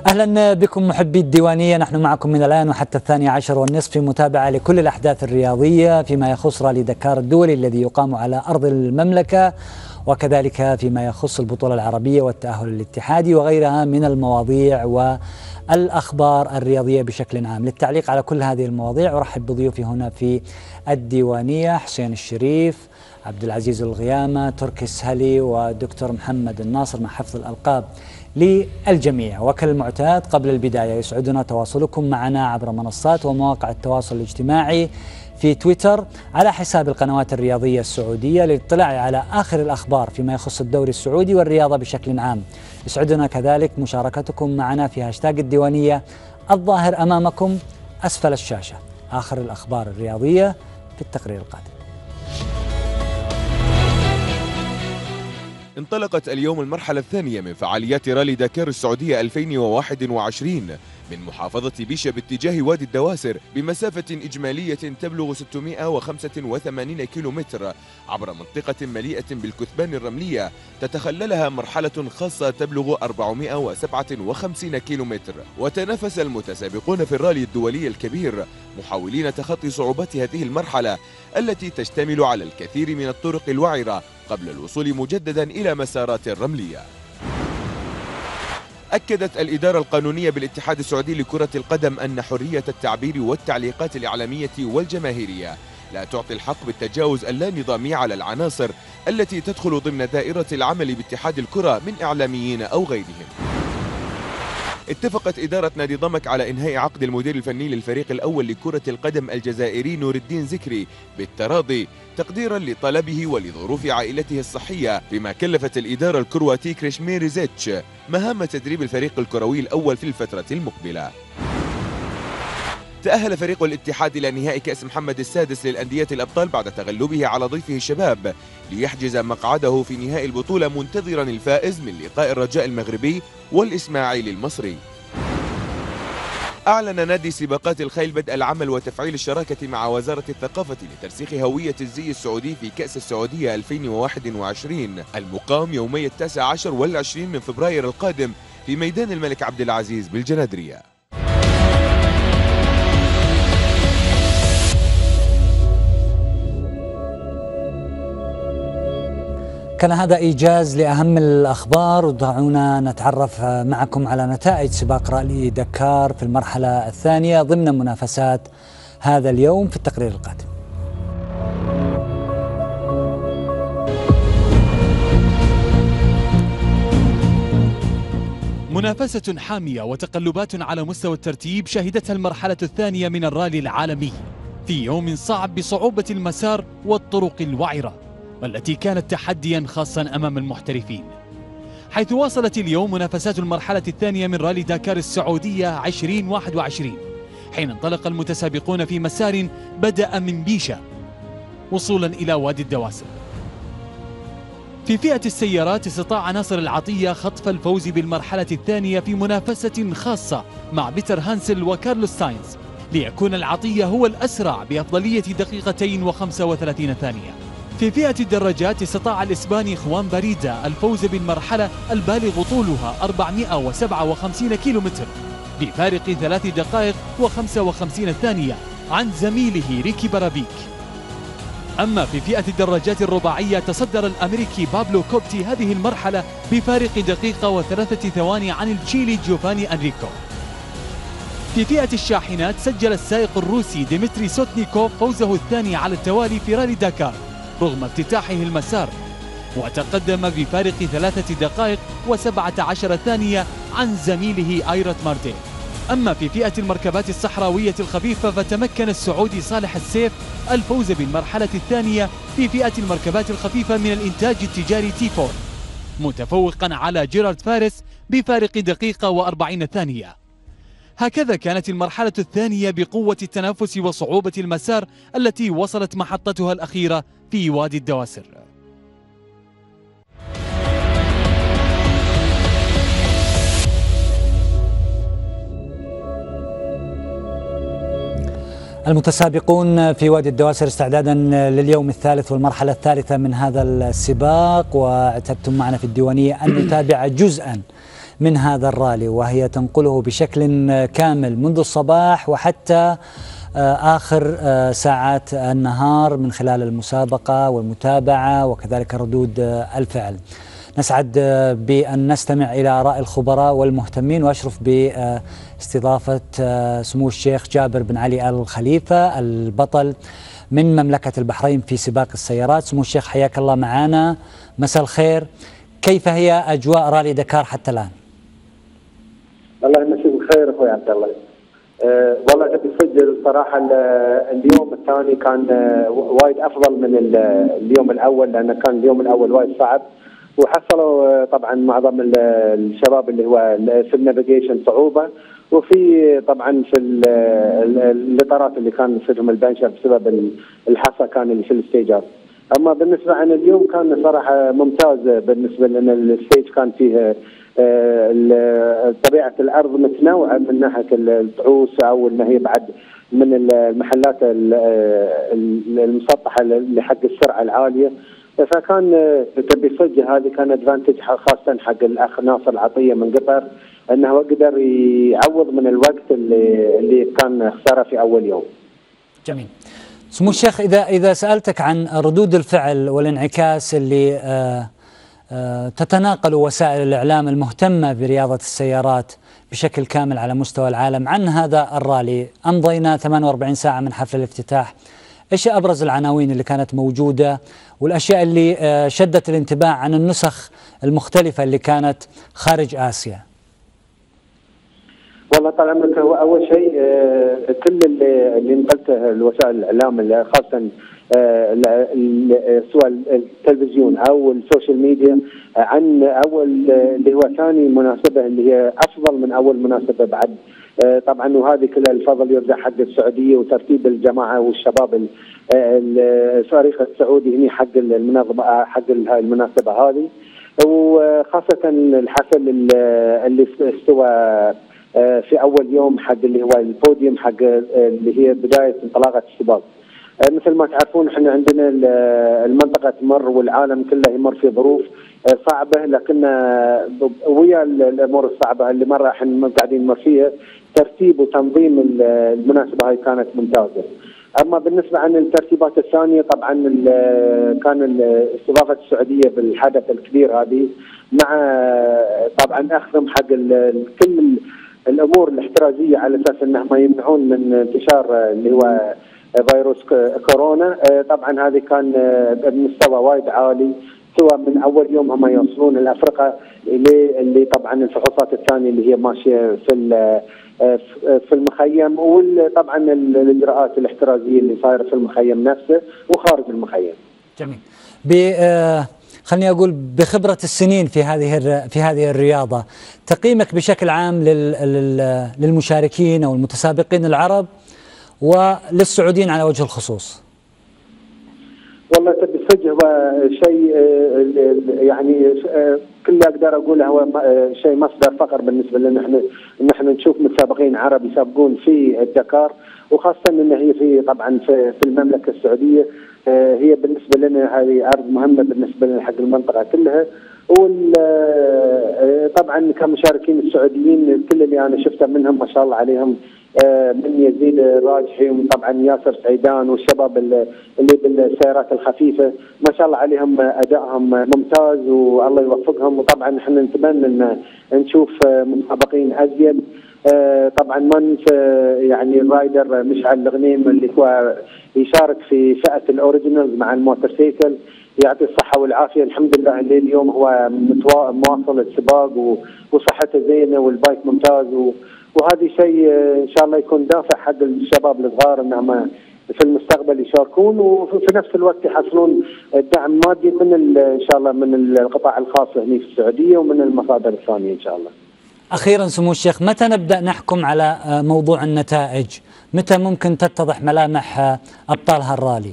أهلا بكم محبي الديوانية، نحن معكم من الآن وحتى 12:30 في متابعة لكل الأحداث الرياضية فيما يخص رالي دكار الدولي الذي يقام على أرض المملكة، وكذلك فيما يخص البطولة العربية والتأهل الاتحادي وغيرها من المواضيع والأخبار الرياضية بشكل عام. للتعليق على كل هذه المواضيع أرحب بضيوفي هنا في الديوانية: حسين الشريف، عبد العزيز الغيامة، تركي السهلي، ودكتور محمد الناصر، مع حفظ الألقاب للجميع. وكالمعتاد قبل البداية يسعدنا تواصلكم معنا عبر منصات ومواقع التواصل الاجتماعي في تويتر على حساب القنوات الرياضية السعودية للاطلاع على آخر الأخبار فيما يخص الدوري السعودي والرياضة بشكل عام. يسعدنا كذلك مشاركتكم معنا في هاشتاج الديوانية الظاهر أمامكم أسفل الشاشة. آخر الأخبار الرياضية في التقرير القادم. انطلقت اليوم المرحلة الثانية من فعاليات رالي دكار السعودية 2021 من محافظة بيشة باتجاه وادي الدواسر بمسافة إجمالية تبلغ 685 كيلومتر عبر منطقة مليئة بالكثبان الرملية تتخللها مرحلة خاصة تبلغ 457 كيلومتر. وتنافس المتسابقون في الرالي الدولي الكبير محاولين تخطي صعوبات هذه المرحلة التي تشتمل على الكثير من الطرق الوعرة قبل الوصول مجددا إلى مسارات رملية. أكدت الإدارة القانونية بالاتحاد السعودي لكرة القدم أن حرية التعبير والتعليقات الإعلامية والجماهيرية لا تعطي الحق بالتجاوز اللانظامي على العناصر التي تدخل ضمن دائرة العمل باتحاد الكرة من إعلاميين أو غيرهم. اتفقت إدارة نادي ضمك على إنهاء عقد المدير الفني للفريق الأول لكرة القدم الجزائري نور الدين زكري بالتراضي تقديرا لطلبه ولظروف عائلته الصحية، بما كلفت الإدارة الكرواتي كريشمير زيتش مهام تدريب الفريق الكروي الأول في الفترة المقبلة. تأهل فريق الاتحاد إلى نهائي كأس محمد السادس للأندية الأبطال بعد تغلبه على ضيفه الشباب ليحجز مقعده في نهائي البطولة منتظرا الفائز من لقاء الرجاء المغربي والإسماعيلي المصري. أعلن نادي سباقات الخيل بدء العمل وتفعيل الشراكة مع وزارة الثقافة لترسيخ هوية الزي السعودي في كأس السعودية 2021 المقام يومي 19 و20 من فبراير القادم في ميدان الملك عبد العزيز بالجنادرية. كان هذا إيجاز لأهم الأخبار، ودعونا نتعرف معكم على نتائج سباق رالي دكار في المرحلة الثانية ضمن منافسات هذا اليوم في التقرير القادم. منافسة حامية وتقلبات على مستوى الترتيب شهدتها المرحلة الثانية من الرالي العالمي في يوم صعب بصعوبة المسار والطرق الوعرة، والتي كانت تحديا خاصا أمام المحترفين، حيث واصلت اليوم منافسات المرحلة الثانية من رالي دكار السعودية 2021 حين انطلق المتسابقون في مسار بدأ من بيشة وصولا إلى وادي الدواسر. في فئة السيارات استطاع ناصر العطية خطف الفوز بالمرحلة الثانية في منافسة خاصة مع بيتر هانسل وكارلوس ساينز، ليكون العطية هو الأسرع بأفضلية 2 و35 ثانية. في فئة الدراجات استطاع الإسباني خوان باريدا الفوز بالمرحلة البالغ طولها 457 كيلومتر بفارق 3 دقائق و55 ثانية عن زميله ريكي بارابيك. أما في فئة الدراجات الرباعية تصدر الأمريكي بابلو كوبتي هذه المرحلة بفارق 1 دقيقة و3 ثواني عن التشيلي جوفاني أنريكو. في فئة الشاحنات سجل السائق الروسي ديمتري سوتنيكوف فوزه الثاني على التوالي في رالي دكار رغم افتتاحه المسار، وتقدم بفارق 3 دقائق و17 ثانية عن زميله ايرت مارتين. أما في فئة المركبات الصحراوية الخفيفة فتمكن السعودي صالح السيف الفوز بالمرحلة الثانية في فئة المركبات الخفيفة من الإنتاج التجاري تي4 متفوقا على جيرارد فارس بفارق 1 دقيقة و40 ثانية. هكذا كانت المرحلة الثانية بقوة التنافس وصعوبة المسار التي وصلت محطتها الأخيرة في وادي الدواسر. المتسابقون في وادي الدواسر استعدادا لليوم الثالث والمرحلة الثالثة من هذا السباق، واعتدتم معنا في الديوانية أن نتابع جزءا من هذا الرالي، وهي تنقله بشكل كامل منذ الصباح وحتى آخر ساعات النهار من خلال المسابقة والمتابعة وكذلك ردود الفعل. نسعد بأن نستمع إلى آراء الخبراء والمهتمين، وأشرف باستضافة سمو الشيخ جابر بن علي آل خليفة البطل من مملكة البحرين في سباق السيارات. سمو الشيخ حياك الله معنا، مساء الخير. كيف هي أجواء رالي دكار حتى الآن؟ الله يمسيك بالخير اخوي عبد الله. والله تبي تسجل صراحه اليوم الثاني كان وايد افضل من اليوم الاول، لان كان اليوم الاول وايد صعب، وحصلوا طبعا معظم الشباب اللي هو في النافيجيشن صعوبه، وفي طبعا في الاطارات اللي كان يصيرهم البنشر بسبب الحصى كان اللي في الستيجات. اما بالنسبه عن اليوم كان صراحه ممتاز، بالنسبه لان الستيج كان فيه طبيعه الارض متنوعه من ناحيه الطعوس او ان هي بعد من المحلات المسطحه لحق السرعه العاليه، فكان تبي صدق هذه كان ادفانتج خاصه حق الاخ ناصر عطيه من قطر، انه قدر يعوض من الوقت اللي كان خساره في اول يوم. جميل. سمو الشيخ، اذا سالتك عن ردود الفعل والانعكاس اللي تتناقل وسائل الإعلام المهتمة برياضة السيارات بشكل كامل على مستوى العالم عن هذا الرالي، أمضينا 48 ساعة من حفل الافتتاح، إيش أبرز العناوين اللي كانت موجودة والأشياء اللي شدت الانتباه عن النسخ المختلفة اللي كانت خارج آسيا؟ والله طال عمرك، هو أول شيء كل اللي نقلته الوسائل الإعلام خاصة سواء التلفزيون او السوشيال ميديا عن اول اللي هو ثاني مناسبه اللي هي افضل من اول مناسبه بعد، طبعا وهذه كلها الفضل يرجع حق السعوديه وترتيب الجماعه والشباب الفريق السعودي هني حق المنظمه حق هاي المناسبه هذه، وخاصه الحفل اللي استوى في اول يوم حق اللي هو البوديوم حق اللي هي بدايه انطلاقه السباق. مثل ما تعرفون احنا عندنا المنطقه تمر والعالم كله يمر في ظروف صعبه، لكن ويا الامور الصعبه اللي مره احنا قاعدين نمر فيها ترتيب وتنظيم المناسبه هاي كانت ممتازه. اما بالنسبه عن الترتيبات الثانيه، طبعا كان استضافه السعوديه بالحدث الكبير هذه مع طبعا اخذهم حق كل الامور الاحترازيه على اساس انهم يمنعون من انتشار اللي هو فيروس كورونا. طبعا هذه كان بمستوى وايد عالي، سواء من اول يوم هم يوصلون الافرقه اللي طبعا الفحوصات الثانيه اللي هي ماشيه في المخيم، وطبعا الاجراءات الاحترازيه اللي صايره في المخيم نفسه وخارج المخيم. جميل. خليني اقول بخبره السنين في هذه الرياضه، تقييمك بشكل عام للمشاركين او المتسابقين العرب وللسعوديين على وجه الخصوص؟ والله تبي الصدق هو شيء يعني كل اللي اقدر اقوله هو شيء مصدر فخر بالنسبه لنا احنا نشوف متسابقين عرب يسابقون في الدكار، وخاصه ان هي في طبعا في المملكه السعوديه، هي بالنسبه لنا هذه ارض مهمه بالنسبه لنا حق المنطقه كلها. طبعا كمشاركين السعوديين كل اللي انا شفته منهم ما شاء الله عليهم، من يزيد راجحي وطبعا ياسر سعيدان والشباب اللي بالسيارات الخفيفه، ما شاء الله عليهم ادائهم ممتاز والله يوفقهم. وطبعا احنا نتمنى ان نشوف مسابقين ازيد. طبعا ما ننسى يعني الرايدر مشعل الغنيم اللي هو يشارك في فئه الاوريجينال مع الموتورسيكل، يعطي الصحه والعافيه. الحمد لله اللي اليوم هو مواصل السباق وصحته زينه والبايك ممتاز، وهذا شيء ان شاء الله يكون دافع حق الشباب الصغار انهم في المستقبل يشاركون، وفي نفس الوقت يحصلون الدعم مادي من ان شاء الله من القطاع الخاص هنا في السعوديه ومن المصادر الثانيه ان شاء الله. اخيرا سمو الشيخ، متى نبدا نحكم على موضوع النتائج؟ متى ممكن تتضح ملامح ابطال هالرالي؟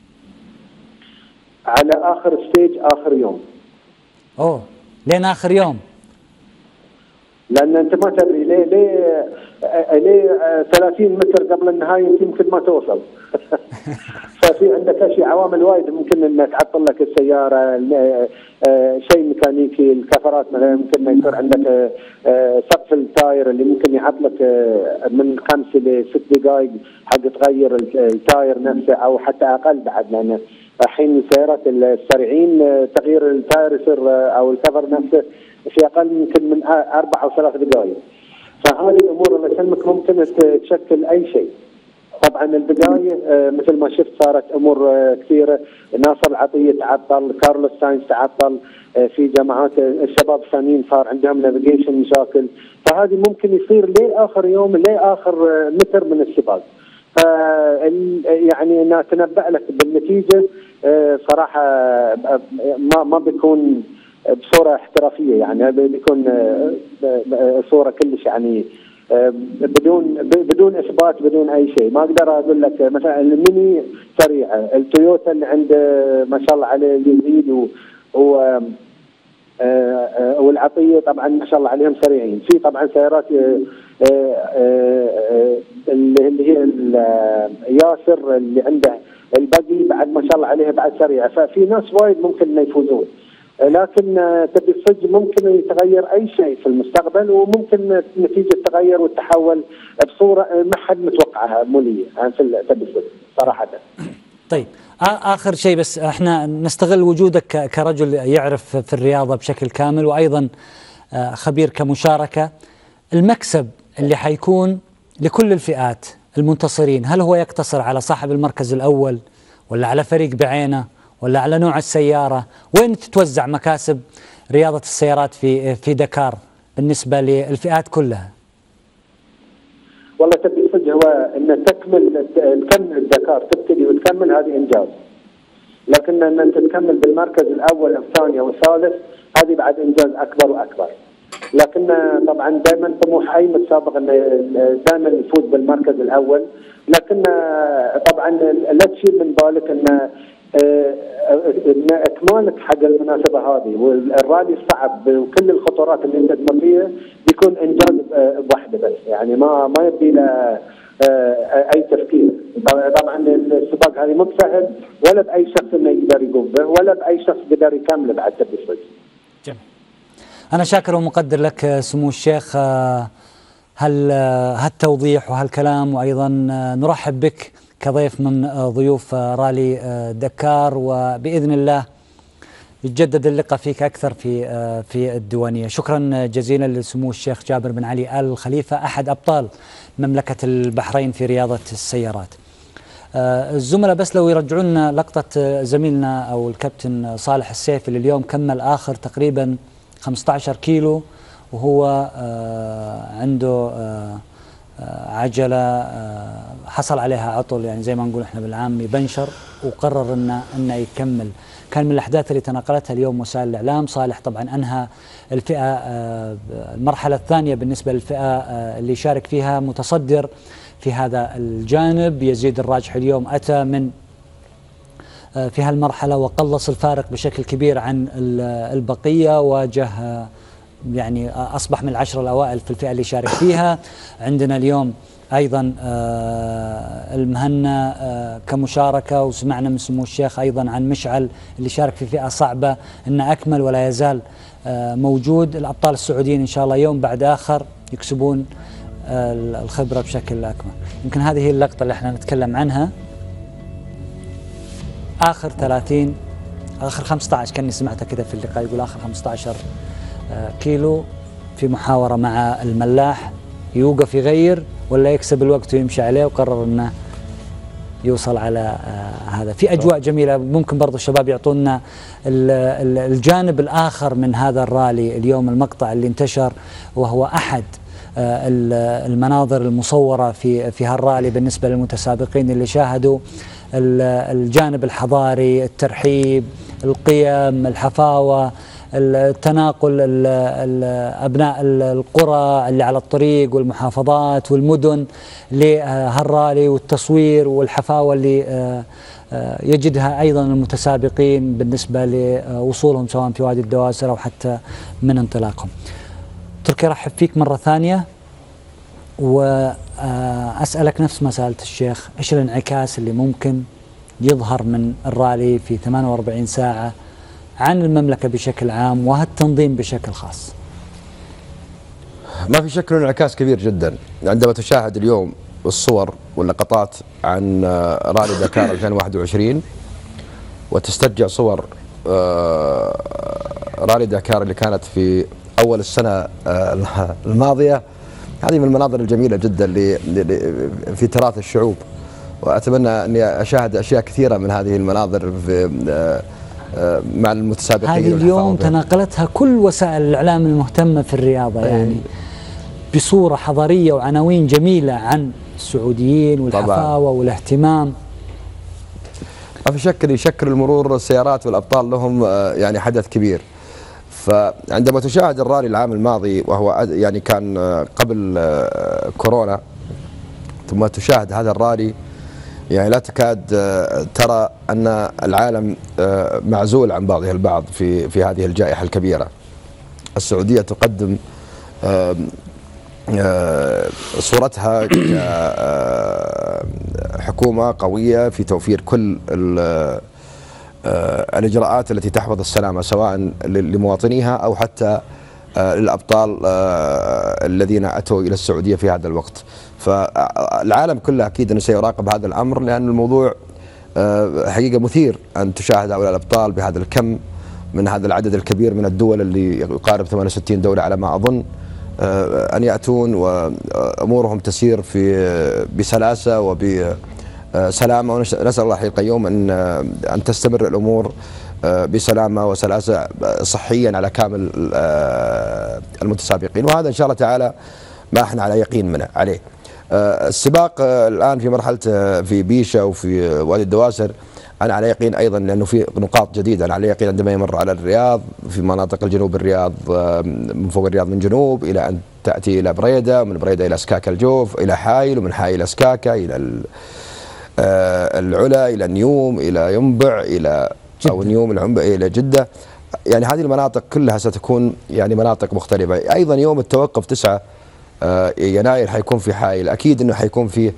على اخر ستيج، اخر يوم. لين اخر يوم؟ لان انت ما تدري ليه ليه 30 متر قبل النهايه يمكن ما توصل. ففي عندك اشياء عوامل وايد ممكن ان تعطل لك السياره، شيء ميكانيكي، الكفرات مثلا ممكن يصير عندك سقف التاير اللي ممكن يعطلك من 5 ل 6 دقائق حق تغير التاير نفسه، او حتى اقل بعد، لان الحين السيارات السريعين تغيير التاير يصير او الكفر نفسه في اقل يمكن من 4 أو 3 دقائق. فهذه الامور اللي تهمك ممكن تشكل اي شيء. طبعا البدايه مثل ما شفت صارت امور كثيره، ناصر العطيه تعطل، كارلوس ساينز تعطل، في جماعات الشباب الثانيين صار عندهم نافيجيشن مشاكل، فهذه ممكن يصير لاخر يوم لاخر متر من السباق. ف يعني انا اتنبأ لك بالنتيجه صراحه ما بيكون بصوره احترافيه، يعني بيكون صوره كلش يعني بدون اثبات بدون اي شيء. ما اقدر اقول لك مثلا الميني سريعه، التويوتا اللي عنده ما شاء الله عليه يزيد والعطيه طبعا ما شاء الله عليهم سريعين. في طبعا سيارات اللي هي ياسر اللي عنده البقي بعد ما شاء الله عليها بعد سريعه، ففي ناس وايد ممكن انه يفوزون، لكن تبي الصدق ممكن يتغير اي شيء في المستقبل، وممكن النتيجه تتغير وتتحول بصوره ما حد متوقعها موليه يعني في تبي الصدق صراحه. طيب اخر شيء بس احنا نستغل وجودك كرجل يعرف في الرياضه بشكل كامل، وايضا خبير كمشاركه. المكسب اللي حيكون لكل الفئات المنتصرين، هل هو يقتصر على صاحب المركز الاول، ولا على فريق بعينه، ولا على نوع السيارة؟ وين تتوزع مكاسب رياضة السيارات في دكار بالنسبة للفئات كلها؟ والله تبي صدق هو ان تكمل الدكار تبتدي وتكمل هذه انجاز، لكن ان انت تكمل بالمركز الاول او الثاني او الثالث هذه بعد انجاز اكبر واكبر. لكن طبعا دائما طموح اي متسابق انه دائما يفوز بالمركز الاول، لكن طبعا لا تشيل من بالك ان اكمالك حق المناسبه هذه والرالي الصعب وكل الخطورات اللي انت تمر فيها بيكون انجاز بوحده بس، يعني ما يبي له اي تفكير. طبعا السباق هذه مو سهل ولا باي شخص انه يقدر يقوم به ولا باي شخص يقدر يكمله بعد تبي. جميل. انا شاكر ومقدر لك سمو الشيخ هالتوضيح وهالكلام، وايضا نرحب بك كضيف من ضيوف رالي دكار، وبإذن الله يتجدد اللقاء فيك أكثر في الديوانية. شكرا جزيلا لسمو الشيخ جابر بن علي آل خليفة، أحد أبطال مملكة البحرين في رياضة السيارات. الزملاء بس لو يرجعوا لنا لقطة زميلنا أو الكابتن صالح السيفي اللي اليوم كمل آخر تقريبا 15 كيلو وهو عنده عجلة حصل عليها عطل، يعني زي ما نقول احنا بالعامي بنشر، وقرر انه يكمل. كان من الاحداث اللي تناقلتها اليوم وسائل الاعلام. صالح طبعا انهى الفئة المرحلة الثانية بالنسبة للفئة اللي شارك فيها، متصدر في هذا الجانب. يزيد الراجح اليوم اتى من في هالمرحلة وقلص الفارق بشكل كبير عن البقية، واجه يعني أصبح من العشرة الأوائل في الفئة اللي شارك فيها. عندنا اليوم أيضا المهنا كمشاركة، وسمعنا من سمو الشيخ أيضا عن مشعل اللي شارك في فئة صعبة إنه أكمل ولا يزال موجود. الأبطال السعوديين إن شاء الله يوم بعد آخر يكسبون الخبرة بشكل أكمل. يمكن هذه هي اللقطة اللي احنا نتكلم عنها. آخر 30 آخر 15 كأني سمعتها كذا في اللقاء يقول آخر 15 كيلو في محاورة مع الملاح، يوقف يغير ولا يكسب الوقت ويمشي عليه، وقرر انه يوصل على هذا. في اجواء جميلة. ممكن برضو الشباب يعطونا الجانب الاخر من هذا الرالي اليوم، المقطع اللي انتشر وهو احد المناظر المصورة في هالرالي بالنسبة للمتسابقين اللي شاهدوا الجانب الحضاري، الترحيب، القيم، الحفاوة، التناقل أبناء القرى اللي على الطريق والمحافظات والمدن لهالرالي، والتصوير والحفاوة اللي يجدها أيضا المتسابقين بالنسبة لوصولهم سواء في وادي الدواسر أو حتى من انطلاقهم. تركي رحب فيك مرة ثانية، وأسألك نفس ما سألت الشيخ، إيش الانعكاس اللي ممكن يظهر من الرالي في 48 ساعة عن المملكة بشكل عام وهالتنظيم بشكل خاص؟ ما في شك انه انعكاس كبير جدا. عندما تشاهد اليوم الصور واللقطات عن رالي دكار 2021 وتسترجع صور رالي دكار اللي كانت في أول السنة الماضية، هذه من المناظر الجميلة جدا في تراث الشعوب، وأتمنى أني أشاهد أشياء كثيرة من هذه المناظر في مع المتسابقين. هذه اليوم تناقلتها كل وسائل الإعلام المهتمة في الرياضة، يعني بصورة حضارية وعناوين جميلة عن السعوديين والحفاوة والاهتمام. ما في شك أن يشكل المرور السيارات والأبطال لهم يعني حدث كبير. فعندما تشاهد الرالي العام الماضي وهو يعني كان قبل كورونا، ثم تشاهد هذا الرالي، يعني لا تكاد ترى أن العالم معزول عن بعضه البعض في هذه الجائحة الكبيرة. السعودية تقدم صورتها كحكومة قوية في توفير كل الإجراءات التي تحفظ السلامة سواء لمواطنيها أو حتى للأبطال الذين أتوا إلى السعودية في هذا الوقت. فالعالم كله أكيد أنه سيراقب هذا الأمر، لأن الموضوع حقيقة مثير أن تشاهد هؤلاء الأبطال بهذا الكم من هذا العدد الكبير من الدول اللي يقارب 68 دولة على ما أظن، أن يأتون وأمورهم تسير بسلاسة وبسلامة، ونسأل الله الحي القيوم أن تستمر الأمور بسلامة وسلاسة صحيا على كامل المتسابقين، وهذا إن شاء الله تعالى ما احنا على يقين منه عليه. السباق الآن في مرحلة في بيشة وفي وادي الدواسر أنا على يقين أيضا، لأنه في نقاط جديدة. أنا على يقين عندما يمر على الرياض في مناطق الجنوب، الرياض من فوق الرياض من جنوب إلى أن تأتي إلى بريدة، ومن بريدة إلى سكاكا الجوف، إلى حايل، ومن حايل إلى سكاكا، إلى العلا، إلى النيوم، إلى ينبع، إلى أو نيوم العنبع إلى جدة. يعني هذه المناطق كلها ستكون يعني مناطق مختلفة. أيضا يوم التوقف 9 يناير حيكون في حايل، أكيد أنه حيكون فيه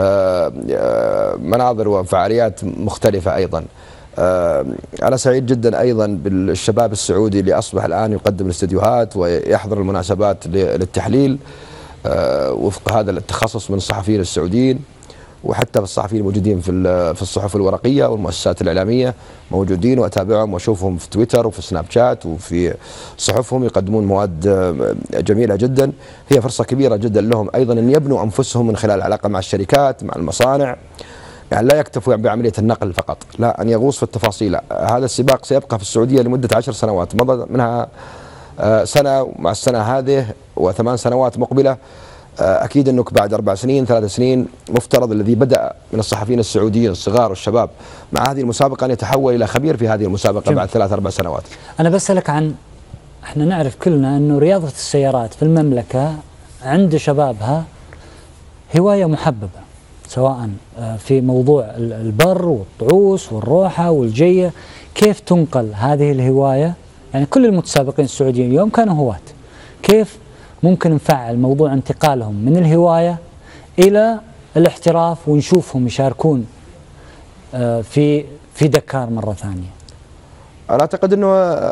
مناظر وفعاليات مختلفة أيضا. أنا سعيد جدا أيضا بالشباب السعودي اللي أصبح الآن يقدم الاستديوهات ويحضر المناسبات للتحليل وفق هذا التخصص من الصحفيين السعوديين، وحتى الصحفيين الموجودين في الصحف الورقية والمؤسسات الإعلامية موجودين، وأتابعهم وأشوفهم في تويتر وفي سناب شات وفي صحفهم يقدمون مواد جميلة جدا. هي فرصة كبيرة جدا لهم أيضا أن يبنوا أنفسهم من خلال العلاقة مع الشركات مع المصانع، يعني لا يكتفوا بعملية النقل فقط، لا، أن يغوص في التفاصيل. هذا السباق سيبقى في السعودية لمدة 10 سنوات، مضى منها سنة، مع السنة هذه و8 سنوات مقبلة. أكيد أنك بعد 4 سنين 3 سنين مفترض الذي بدأ من الصحفيين السعوديين الصغار والشباب مع هذه المسابقة أن يتحول إلى خبير في هذه المسابقة بعد 3-4 سنوات. أنا بسألك عن، احنا نعرف كلنا أنه رياضة السيارات في المملكة عند شبابها هواية محببة، سواء في موضوع البر والطعوس والروحة والجية. كيف تنقل هذه الهواية؟ يعني كل المتسابقين السعوديين اليوم كانوا هواة، كيف ممكن نفعل موضوع انتقالهم من الهواية إلى الاحتراف ونشوفهم يشاركون في دكار مرة ثانية؟ أنا أعتقد أنه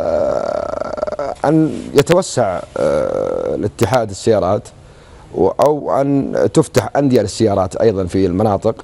أن يتوسع الاتحاد السيارات، أو أن تفتح أندية للسيارات أيضا في المناطق.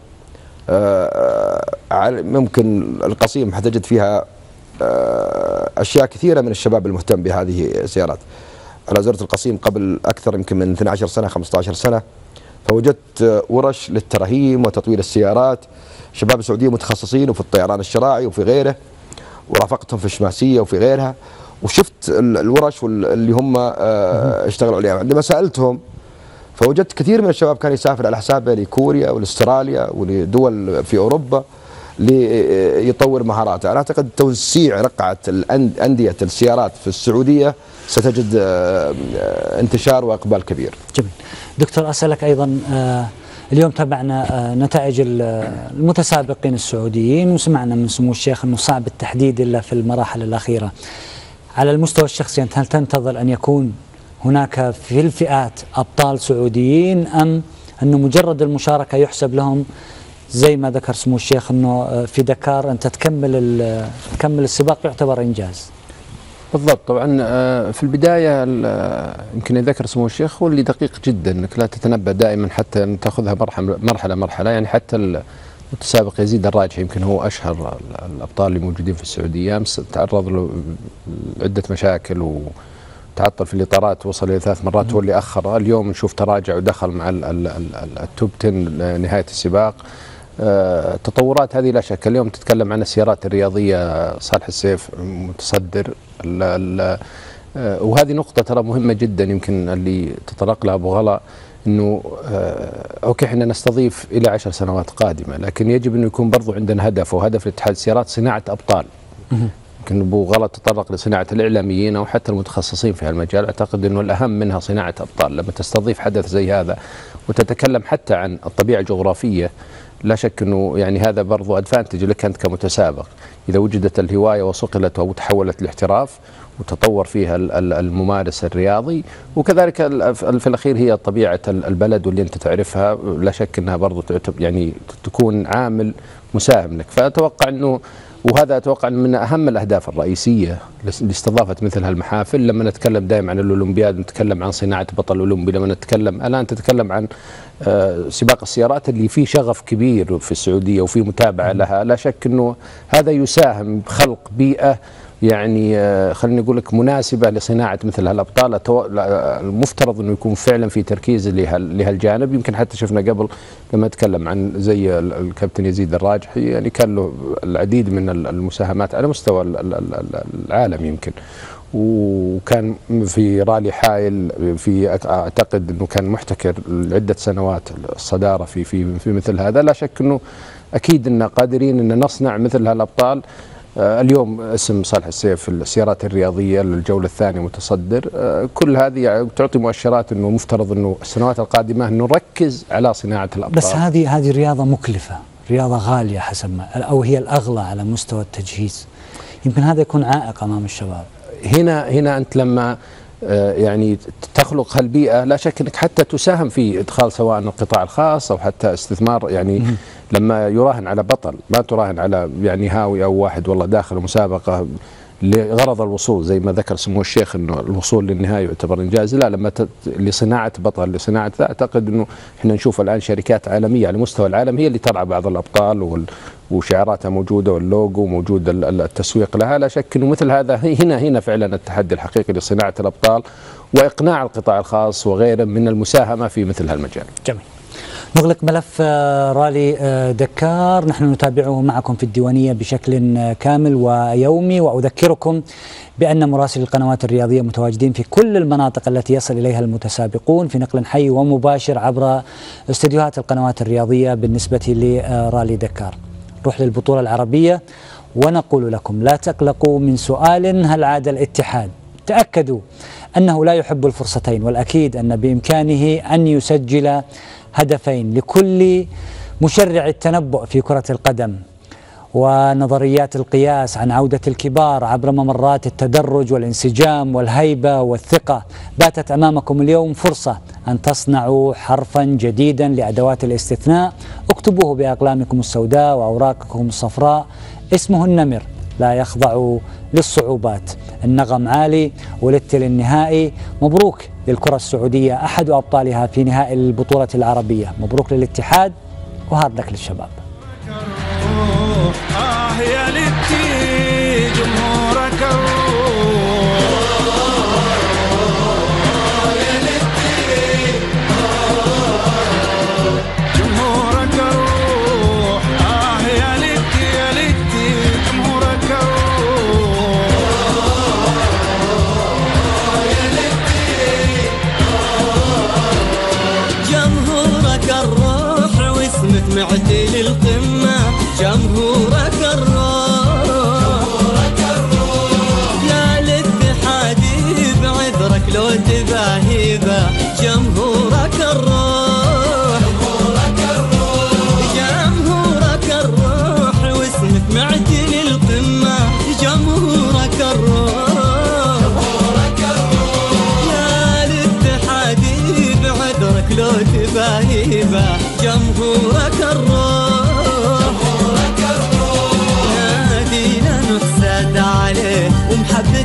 ممكن القصيم حتجد فيها أشياء كثيرة من الشباب المهتم بهذه السيارات. أنا زرت القصيم قبل أكثر يمكن من 12 سنة 15 سنة، فوجدت ورش للترهيم وتطوير السيارات، شباب سعوديين متخصصين وفي الطيران الشراعي وفي غيره، ورافقتهم في الشماسية وفي غيرها، وشفت الورش اللي هم اشتغلوا عليها. عندما سألتهم فوجدت كثير من الشباب كان يسافر على حسابه لكوريا ولاستراليا ولدول في أوروبا ليطور مهاراته. أنا أعتقد توسيع رقعة أندية السيارات في السعودية ستجد انتشار وإقبال كبير. جميل. دكتور، أسألك أيضا، اليوم تابعنا نتائج المتسابقين السعوديين، وسمعنا من سمو الشيخ أنه صعب التحديد إلا في المراحل الأخيرة. على المستوى الشخصي، هل تنتظر أن يكون هناك في الفئات أبطال سعوديين، أم أنه مجرد المشاركة يحسب لهم زي ما ذكر سمو الشيخ أنه في دكار أنت تكمل السباق يعتبر إنجاز؟ بالضبط. طبعا في البداية يمكن يذكر سمو الشيخ هو اللي دقيق جدا أنك لا تتنبأ دائما، حتى أن تأخذها مرحلة. يعني حتى المتسابق يزيد الراجحي يمكن هو أشهر الأبطال اللي موجودين في السعودية، أمس تعرض له عدة مشاكل وتعطل في الإطارات، وصل إلى 3 مرات هو اللي أخر. اليوم نشوف تراجع ودخل مع التوب 10 نهاية السباق. التطورات هذه لا شك. اليوم تتكلم عن السيارات الرياضية، صالح السيف متصدر، وهذه نقطة ترى مهمة جدا يمكن اللي تطرق لها أبو غلا، أنه أوكي إحنا نستضيف إلى 10 سنوات قادمة، لكن يجب أنه يكون برضو عندنا هدف، وهدف الاتحاد السيارات صناعة أبطال. يمكن أبو غلا تطرق لصناعة الإعلاميين أو حتى المتخصصين في هالمجال. أعتقد أنه الأهم منها صناعة أبطال. لما تستضيف حدث زي هذا وتتكلم حتى عن الطبيعة الجغرافية، لا شك أنه يعني هذا برضو أدفانتج لك أنت كمتسابق. إذا وجدت الهواية وصقلت أو تحولت لاحتراف وتطور فيها الممارس الرياضي، وكذلك في الأخير هي طبيعة البلد واللي أنت تعرفها، لا شك أنها برضو يعني تكون عامل مساهم لك. فأتوقع أنه وهذا أتوقع من أهم الأهداف الرئيسية لاستضافة مثل هالمحافل. لما نتكلم دائما عن الأولمبياد نتكلم عن صناعة بطل أولمبي، لما نتكلم الآن تتكلم عن سباق السيارات اللي فيه شغف كبير في السعودية وفي متابعة لها. لا شك أنه هذا يساهم بخلق بيئة يعني خليني أقول لك مناسبة لصناعة مثل هالأبطال. المفترض أنه يكون فعلا في تركيز لهالجانب. يمكن حتى شفنا قبل لما نتكلم عن زي الكابتن يزيد الراجحي، يعني كان له العديد من المساهمات على مستوى العالم يمكن، وكان في رالي حائل، في أعتقد أنه كان محتكر لعدة سنوات الصدارة في مثل هذا. لا شك أنه أكيد أننا قادرين أن نصنع مثل هالأبطال. اليوم اسم صالح السيف في السيارات الرياضية للجولة الثانية متصدر. كل هذه تعطي مؤشرات أنه مفترض أنه السنوات القادمة أنه نركز على صناعة الأبطال. بس هذه رياضة مكلفة، رياضة غالية حسب ما، أو هي الأغلى على مستوى التجهيز. يمكن هذا يكون عائق أمام الشباب. هنا أنت لما يعني تخلق هالبيئة، لا شك أنك حتى تساهم في إدخال سواء القطاع الخاص أو حتى استثمار. يعني لما يراهن على بطل، ما تراهن على يعني هاوي أو واحد والله داخل مسابقة لغرض الوصول، زي ما ذكر سمو الشيخ أنه الوصول للنهاية يعتبر إنجاز. لا، لما لصناعة بطل، لصناعة، أعتقد أنه إحنا نشوف الآن شركات عالمية على مستوى العالم هي اللي ترعى بعض الأبطال وشعاراتها موجودة واللوجو موجود، التسويق لها. لا شك أنه مثل هذا هنا فعلا التحدي الحقيقي لصناعة الأبطال وإقناع القطاع الخاص وغيره من المساهمة في مثل هالمجال. جميل. نغلق ملف رالي دكار، نحن نتابعه معكم في الديوانية بشكل كامل ويومي، وأذكركم بأن مراسل القنوات الرياضية متواجدين في كل المناطق التي يصل إليها المتسابقون في نقل حي ومباشر عبر استديوهات القنوات الرياضية بالنسبة لرالي دكار. نروح للبطولة العربية ونقول لكم لا تقلقوا من سؤال هل عاد الاتحاد. تأكدوا أنه لا يحب الفرصتين، والأكيد أن بإمكانه أن يسجل هدفين لكل مشرع التنبؤ في كرة القدم ونظريات القياس عن عودة الكبار عبر ممرات التدرج والانسجام والهيبة والثقة. باتت أمامكم اليوم فرصة أن تصنعوا حرفا جديدا لأدوات الاستثناء. اكتبوه بأقلامكم السوداء وأوراقكم الصفراء، اسمه النمر، لا يخضع للصعوبات، النغم عالي ولت للنهائي. مبروك للكرة السعودية، أحد أبطالها في نهائي البطولة العربية. مبروك للاتحاد وهارد لك للشباب. يا لتي جمهورك معتي للقمة، جمهورك الروح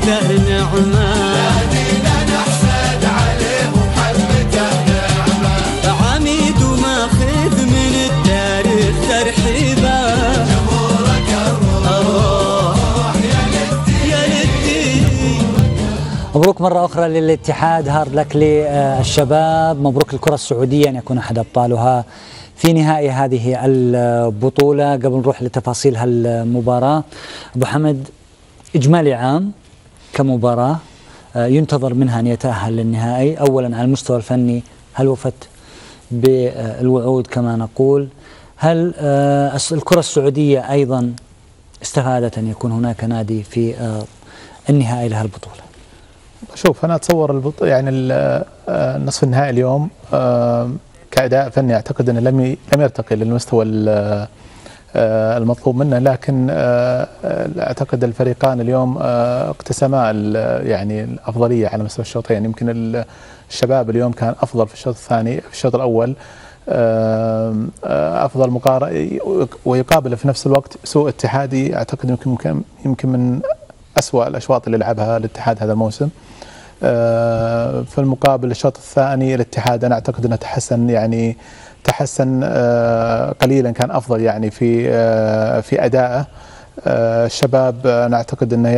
حبته نعمة نادينا نحسد عليه وحبته نعمة عميد وماخذ من التاريخ ترحيبه جمهورك الروح يا للدين. مبروك مرة أخرى للاتحاد، هارد لك للشباب، مبروك الكرة السعودية أن يكون أحد أبطالها في نهائي هذه البطولة. قبل نروح لتفاصيل هالمباراة، أبو حمد، إجمالي عام كمباراة ينتظر منها أن يتأهل للنهائي. أولا على المستوى الفني، هل وفت بالوعود كما نقول؟ هل الكرة السعودية أيضا استفادت أن يكون هناك نادي في النهائي لها البطولة؟ شوف، أنا أتصور يعني النصف النهائي اليوم كأداء فني أعتقد أنه لم يرتقي للمستوى المطلوب منه، لكن أعتقد الفريقان اليوم اقتسما يعني الأفضلية على مستوى الشوطين. يمكن الشباب اليوم كان أفضل في الشوط الثاني، في الشوط الأول أفضل مقارنة، ويقابل في نفس الوقت سوء اتحادي أعتقد يمكن من أسوأ الأشواط اللي لعبها الاتحاد هذا الموسم. في المقابل الشوط الثاني الاتحاد أنا أعتقد أنه تحسن قليلا، كان أفضل يعني في أدائه. الشباب أنا أعتقد أنه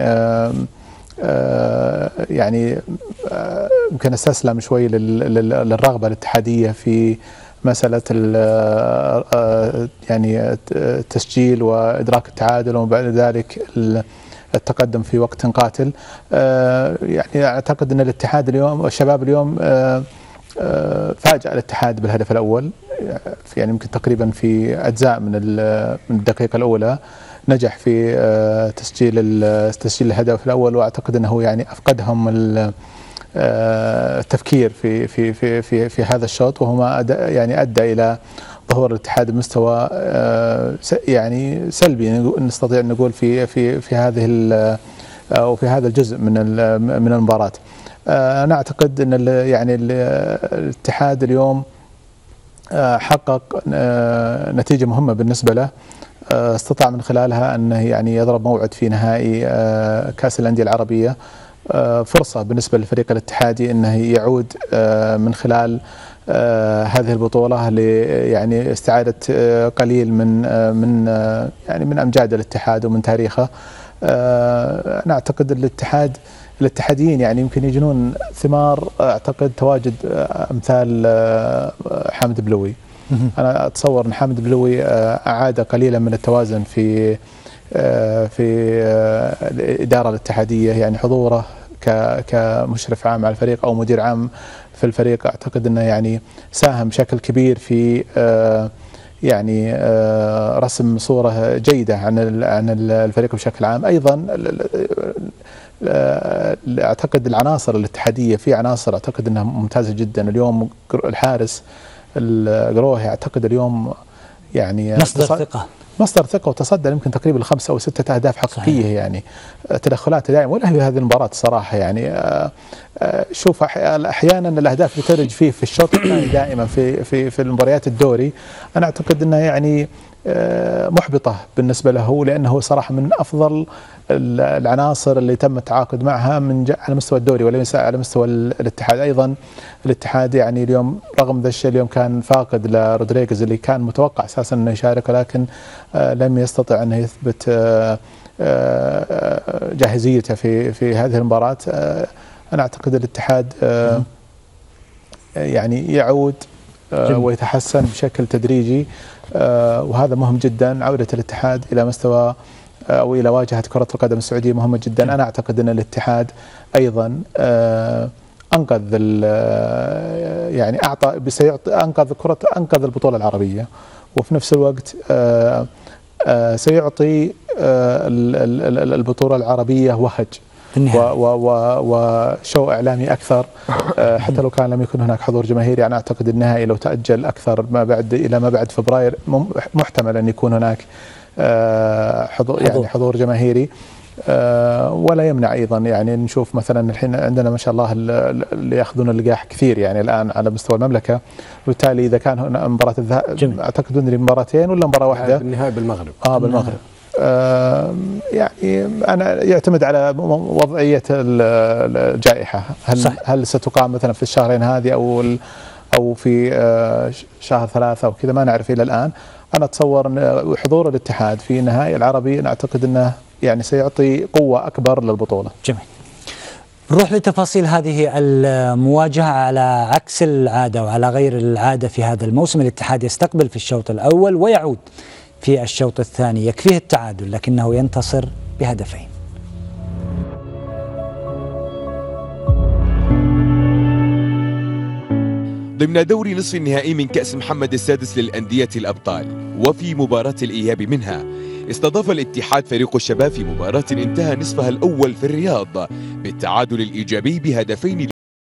يعني يمكن استسلم شوي للرغبة الاتحادية في مسألة يعني التسجيل وإدراك التعادل وبعد ذلك التقدم في وقت قاتل. يعني أعتقد أن الاتحاد اليوم، الشباب اليوم فاجأ الاتحاد بالهدف الأول، يعني يمكن تقريبا في أجزاء من الدقيقة الأولى نجح في تسجيل الهدف الأول، وأعتقد أنه يعني أفقدهم التفكير في هذا الشوط، وهو ما يعني أدى إلى ظهور الاتحاد بمستوى يعني سلبي نستطيع أن نقول في هذه أو في هذا الجزء من المباراة. أنا أعتقد أن يعني الاتحاد اليوم حقق نتيجة مهمة بالنسبة له، استطاع من خلالها أنه يعني يضرب موعد في نهائي كأس الأندية العربية، فرصة بالنسبة للفريق الاتحادي أنه يعود من خلال هذه البطولة يعني استعادة قليل من أمجاد الاتحاد ومن تاريخه. أنا أعتقد الاتحاديين يعني يمكن يجنون ثمار أعتقد تواجد أمثال حامد بلوي. أنا أتصور أن حامد بلوي أعاد قليلا من التوازن في الإدارة الاتحادية، يعني حضوره كمشرف عام على الفريق أو مدير عام في الفريق أعتقد أنه يعني ساهم بشكل كبير في يعني رسم صورة جيدة عن الفريق بشكل عام. أيضا أعتقد العناصر الاتحادية، في عناصر أعتقد أنها ممتازة جدا اليوم. الحارس القروهي أعتقد اليوم يعني مصدر ثقة وتصدر يمكن تقريبا 5 أو 6 أهداف حقيقية. يعني تدخلاته دائما، ولا في هذه المباراة الصراحة يعني شوف أحيانا الأهداف اللي ترج فيه في الشوط الثاني دائما في المباريات الدوري أنا أعتقد أنها يعني محبطة بالنسبة له، لأنه صراحة من أفضل العناصر اللي تم التعاقد معها على مستوى الدوري وليس على مستوى الاتحاد. أيضا الاتحاد يعني اليوم رغم ذا الشيء اليوم كان فاقد لرودريغيز اللي كان متوقع أساسا أنه يشارك، ولكن لم يستطع أنه يثبت جاهزيته في هذه المباراة. أنا أعتقد الاتحاد يعني يعود ويتحسن بشكل تدريجي، وهذا مهم جدا. عودة الاتحاد إلى مستوى أو إلى واجهة كرة القدم السعودية مهمة جدا. أنا أعتقد أن الاتحاد أيضا يعني أنقذ البطولة العربية، وفي نفس الوقت سيعطي البطولة العربية وهج وشو إعلامي أكثر، حتى لو كان لم يكن هناك حضور جماهيري. أنا أعتقد النهائي لو تأجل أكثر إلى ما بعد فبراير محتمل أن يكون هناك حضور جماهيري، ولا يمنع أيضا يعني نشوف مثلا الحين عندنا ما شاء الله اللي يأخذون اللقاح كثير يعني الآن على مستوى المملكة، وبالتالي إذا كان هنا مباراة الذهاب أعتقد ندري مباراتين ولا مباراة واحدة بالنهائي بالمغرب. بالمغرب. يعني أنا يعتمد على وضعية الجائحة، هل ستقام مثلا في الشهرين هذه أو في شهر 3 أو كذا، ما نعرف إلى الآن. أنا أتصور أن حضور الاتحاد في نهائي العربي أنا أعتقد أنه يعني سيعطي قوة أكبر للبطولة. جميل. نروح لتفاصيل هذه المواجهة. على عكس العادة وعلى غير العادة في هذا الموسم، الاتحاد يستقبل في الشوط الأول ويعود في الشوط الثاني. يكفيه التعادل لكنه ينتصر بهدفين. ضمن دور نصف النهائي من كأس محمد السادس للأندية الأبطال، وفي مباراة الإياب منها، استضاف الاتحاد فريق الشباب في مباراة انتهى نصفها الأول في الرياض بالتعادل الإيجابي بهدفين.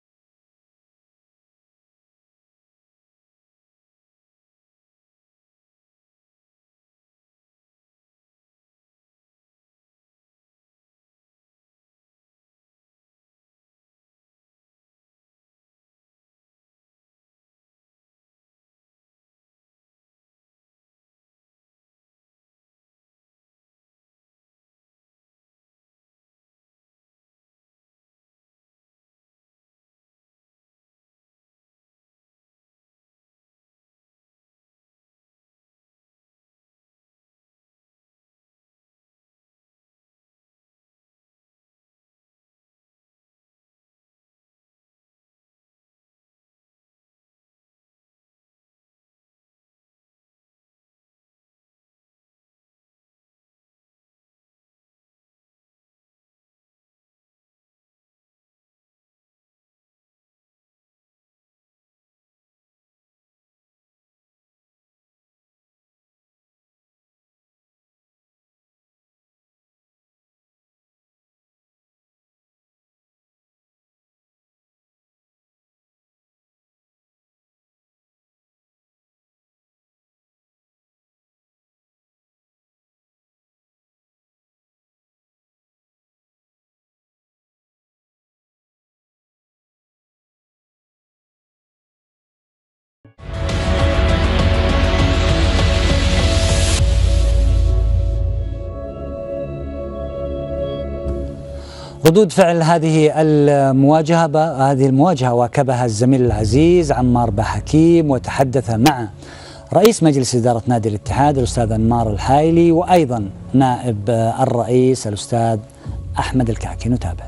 ردود فعل هذه المواجهة واكبها الزميل العزيز عمار بحكيم، وتحدث مع رئيس مجلس إدارة نادي الاتحاد الأستاذ أنمار الحايلي، وأيضا نائب الرئيس الأستاذ أحمد الكعكي. نتابع.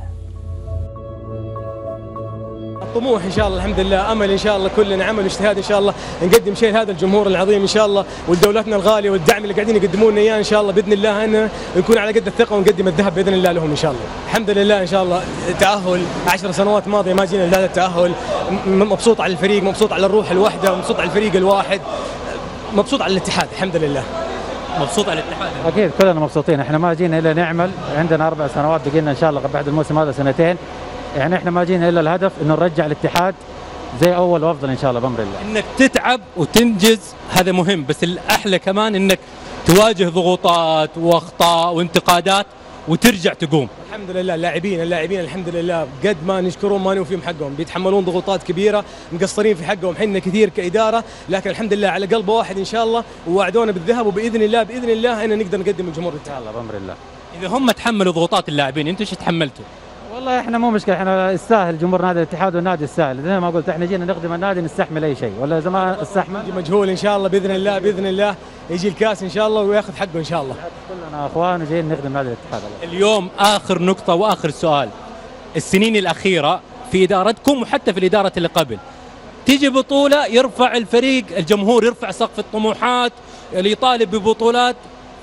طموح ان شاء الله، الحمد لله، امل ان شاء الله، كلنا عمل واجتهاد ان شاء الله نقدم شيء لهذا الجمهور العظيم ان شاء الله، ولدولتنا الغاليه والدعم اللي قاعدين يقدمون لنا اياه ان شاء الله باذن الله، ان نكون على قد الثقه ونقدم الذهب باذن الله لهم ان شاء الله. الحمد لله ان شاء الله، تاهل 10 سنوات ماضيه ما جينا لهذا التاهل. مبسوط على الفريق، مبسوط على الروح الوحده، مبسوط على الفريق الواحد، مبسوط على الاتحاد. الحمد لله مبسوط على الاتحاد. اكيد كلنا مبسوطين، احنا ما جينا الا نعمل، عندنا 4 سنوات بقينا ان شاء الله بعد الموسم هذا 2 سنين، يعني احنا ما جينا الا الهدف انه نرجع الاتحاد زي اول وافضل ان شاء الله بامر الله. انك تتعب وتنجز هذا مهم، بس الاحلى كمان انك تواجه ضغوطات واخطاء وانتقادات وترجع تقوم. الحمد لله اللاعبين الحمد لله قد ما نشكرهم ما نوفيهم حقهم، بيتحملون ضغوطات كبيره، مقصرين في حقهم حنا كثير كاداره، لكن الحمد لله على قلب واحد ان شاء الله، ووعدونا بالذهب، وباذن الله ان نقدر نقدم الجمهور ان شاء الله بامر الله. اذا هم تحملوا ضغوطات اللاعبين، انتم ايش تحملتوا؟ والله احنا مو مشكله، احنا يستاهل جمهور نادي الاتحاد والنادي يستاهل، زي ما قلت احنا جينا نخدم النادي، نستحمل اي شيء، ولا زي ما استحمل مجهول ان شاء الله باذن الله يجي الكاس ان شاء الله وياخذ حقه ان شاء الله. كلنا اخوان وجايين نخدم نادي الاتحاد. اليوم اخر نقطه واخر سؤال، السنين الاخيره في ادارتكم وحتى في الاداره اللي قبل، تيجي بطوله يرفع الفريق، الجمهور يرفع سقف الطموحات، اللي يطالب ببطولات،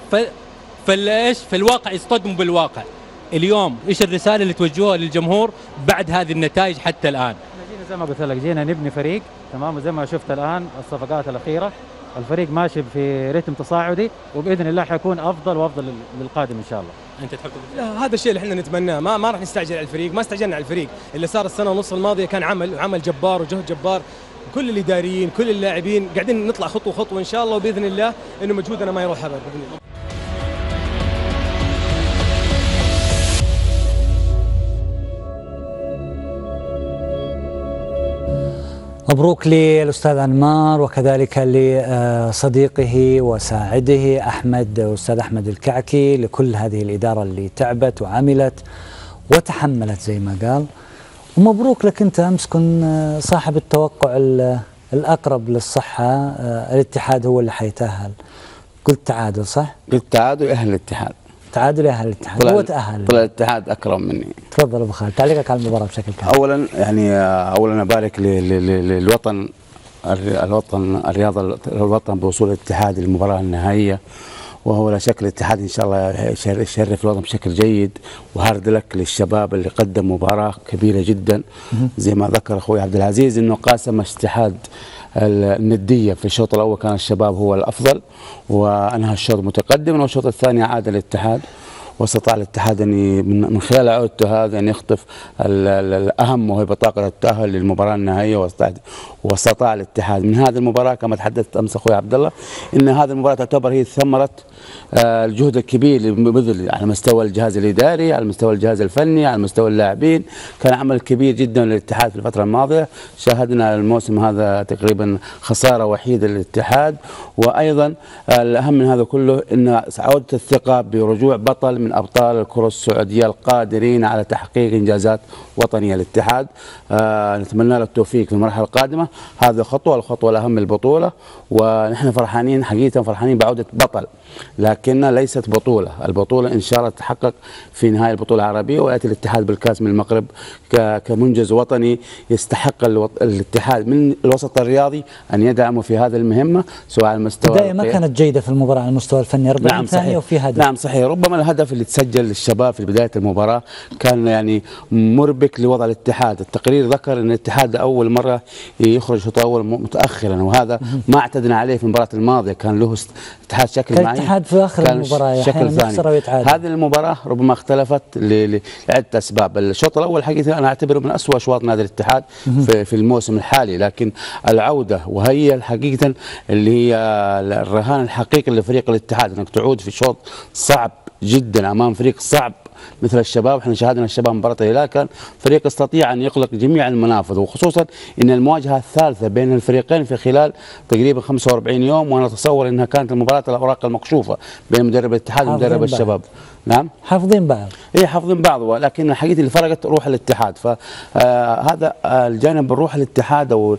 فالواقع يصطدموا بالواقع. اليوم ايش الرساله اللي توجهوها للجمهور بعد هذه النتائج حتى الان؟ جينا زي ما قلت لك، جينا نبني فريق تمام، وزي ما شفت الان الصفقات الاخيره، الفريق ماشي في رتم تصاعدي، وباذن الله حيكون افضل وافضل للقادم ان شاء الله. انت تحب لا، هذا الشيء اللي احنا نتمناه، ما راح نستعجل على الفريق، ما استعجلنا على الفريق، اللي صار السنه ونص الماضيه كان عمل جبار وجهد جبار، كل الاداريين كل اللاعبين قاعدين نطلع خطوه خطوه ان شاء الله، وباذن الله انه مجهودنا ما يروح هبل باذن الله. مبروك للأستاذ أنمار وكذلك لصديقه وساعده أستاذ أحمد الكعكي، لكل هذه الإدارة اللي تعبت وعملت وتحملت زي ما قال. ومبروك لك أنت أمس كن صاحب التوقع الأقرب للصحة، الاتحاد هو اللي حيتأهل. قلت تعادل صح؟ قلت تعادل يأهل الاتحاد. تعادل يأهل الاتحاد، هو تأهل. طلع الاتحاد أكرم مني. تفضل أبو خالد، تعليقك على المباراة بشكل كامل. أولا أبارك للوطن، الوطن بوصول الاتحاد للمباراة النهائية، وهو لا شك الاتحاد إن شاء الله يشرف الوطن بشكل جيد. وهارد لك للشباب اللي قدم مباراة كبيرة جدا زي ما ذكر أخوي عبد العزيز، إنه قاسم اجتهاد الندية. في الشوط الأول كان الشباب هو الأفضل وأنهى الشوط متقدما، والشوط الثاني عاد الاتحاد، واستطاع الاتحاد أن من خلال عودته هذا أن يخطف الأهم وهي بطاقة التأهل للمباراة النهائية. واستطاع الاتحاد من هذه المباراة كما تحدثت أمس أخوي عبد الله إن هذه المباراة تعتبر هي ثمرة الجهد الكبير اللي بذل على مستوى الجهاز الإداري، على مستوى الجهاز الفني، على مستوى اللاعبين. كان عمل كبير جدا للاتحاد في الفترة الماضية. شاهدنا الموسم هذا تقريبا خسارة وحيدة للاتحاد. وأيضا الأهم من هذا كله أن عودة الثقة برجوع بطل من أبطال الكرة السعودية القادرين على تحقيق إنجازات وطنية للاتحاد. نتمنى له التوفيق في المرحلة القادمة. هذه الخطوة الأهم البطولة، ونحن فرحانين حقيقة، فرحانين بعودة بطل، لكنها ليست بطولة. البطولة إن شاء الله تتحقق في نهاية البطولة العربية، ويأتي الاتحاد بالكاس من المغرب كمنجز وطني يستحق الاتحاد من الوسط الرياضي أن يدعمه في هذه المهمة، سواء على المستوى البداية ما كانت جيدة في المباراة على المستوى الفني. 40 ثانية وفي هدف. نعم صحيح. ربما الهدف اللي تسجل للشباب في بداية المباراة كان يعني مربك لوضع الاتحاد. التقرير ذكر أن الاتحاد أول مرة يخرج الشوط الأول متأخرا، وهذا ما اعتدنا عليه في المباراة الماضية. كان له اتحاد شكل معين، الاتحاد في آخر المباراة شكل ثاني. هذه المباراة ربما اختلفت لعدة أسباب. الشوط الأول حقيقة أنا أعتبره من أسوأ أشواط نادي الاتحاد في الموسم الحالي، لكن العودة وهي الحقيقة اللي هي الرهان الحقيقي لفريق الاتحاد، أنك تعود في شوط صعب جدا أمام فريق صعب مثل الشباب. احنا شاهدنا الشباب مباراة الهلال كان فريق استطيع ان يغلق جميع المنافذ، وخصوصا ان المواجهة الثالثة بين الفريقين في خلال تقريبا 45 يوم، وانا اتصور انها كانت المباراة الاوراق المكشوفة بين مدرب الاتحاد ومدرب الشباب. نعم حافظين بعض. ايه حافظين بعض، ولكن الحقيقة اللي فرقت روح الاتحاد. فهذا الجانب الروح الاتحاد او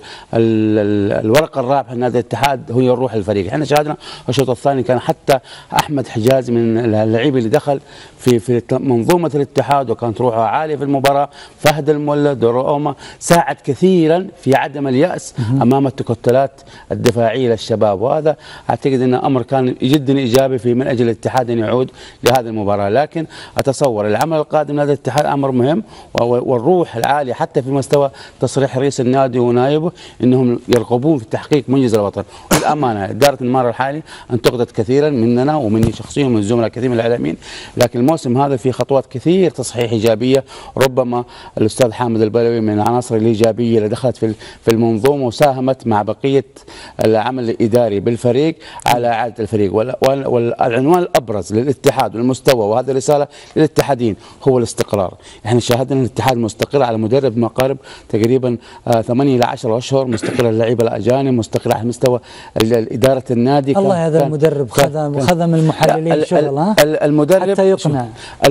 الورقة الرابحة لنادي الاتحاد هي الروح الفريق. احنا شاهدنا الشوط الثاني كان حتى احمد حجازي من اللعيبه اللي دخل في منظومة الاتحاد وكانت روحه عالية في المباراة. فهد المولد وروما ساعد كثيرا في عدم اليأس امام التكتلات الدفاعية للشباب، وهذا اعتقد انه امر كان جدا ايجابي في من اجل الاتحاد ان يعود لهذه المباراة. لكن اتصور العمل القادم لهذا الاتحاد امر مهم، والروح العالية حتى في مستوى تصريح رئيس النادي ونائبه انهم يرغبون في تحقيق منجز الوطن. والامانة ادارة المباراة الحالي انتقدت كثيرا مننا ومني شخصيا ومن الزملاء كثير من الاعلاميين، لكن الموسم هذا في خطوات كثير تصحيح ايجابيه. ربما الاستاذ حامد البلوي من العناصر الايجابيه اللي دخلت في المنظومه وساهمت مع بقيه العمل الاداري بالفريق على اعاده الفريق. والعنوان الابرز للاتحاد والمستوى، وهذه رساله للاتحادين، هو الاستقرار. احنا شاهدنا ان الاتحاد مستقر على مدرب ما قارب تقريبا 8 إلى 10 اشهر، مستقر اللعيبه الاجانب، مستقر على مستوى اداره النادي. الله هذا المدرب خدم المحللين شغل. المدرب حتى يقنع.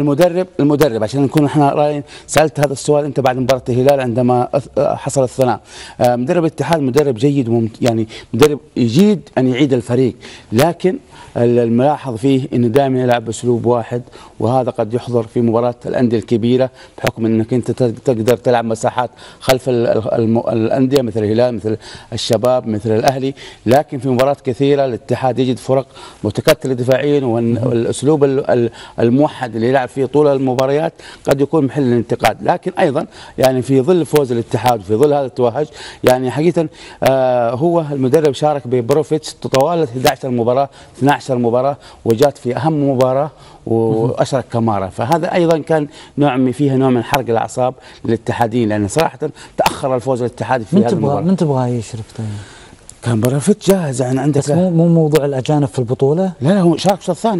المدرب عشان نكون احنا رايين. سالت هذا السؤال انت بعد مباراه الهلال عندما حصل الثناء. مدرب الاتحاد مدرب جيد يعني مدرب يجيد ان يعيد الفريق، لكن الملاحظ فيه انه دائما يلعب باسلوب واحد، وهذا قد يحضر في مباراه الانديه الكبيره بحكم انك انت تقدر تلعب مساحات خلف الانديه مثل الهلال مثل الشباب مثل الاهلي، لكن في مباريات كثيره الاتحاد يجد فرق متكتله دفاعيا، والاسلوب الموحد اللي يلعب فيه طول المباريات قد يكون محل الانتقاد. لكن ايضا يعني في ظل فوز الاتحاد وفي ظل هذا التوهج يعني حقيقه هو المدرب شارك ببروفيتش طوال 11 مباراه 12 مباراه، وجات في اهم مباراه واشرك كمارا، فهذا ايضا كان فيها نوع من حرق الاعصاب للاتحادين، لان صراحه تاخر الفوز الاتحادي في هذه المباراه. من تبغاه يشرك طيب؟ كان بروفيتش جاهز يعني عندك. بس مو موضوع الاجانب في البطوله؟ لا هو شارك الشوط الثاني.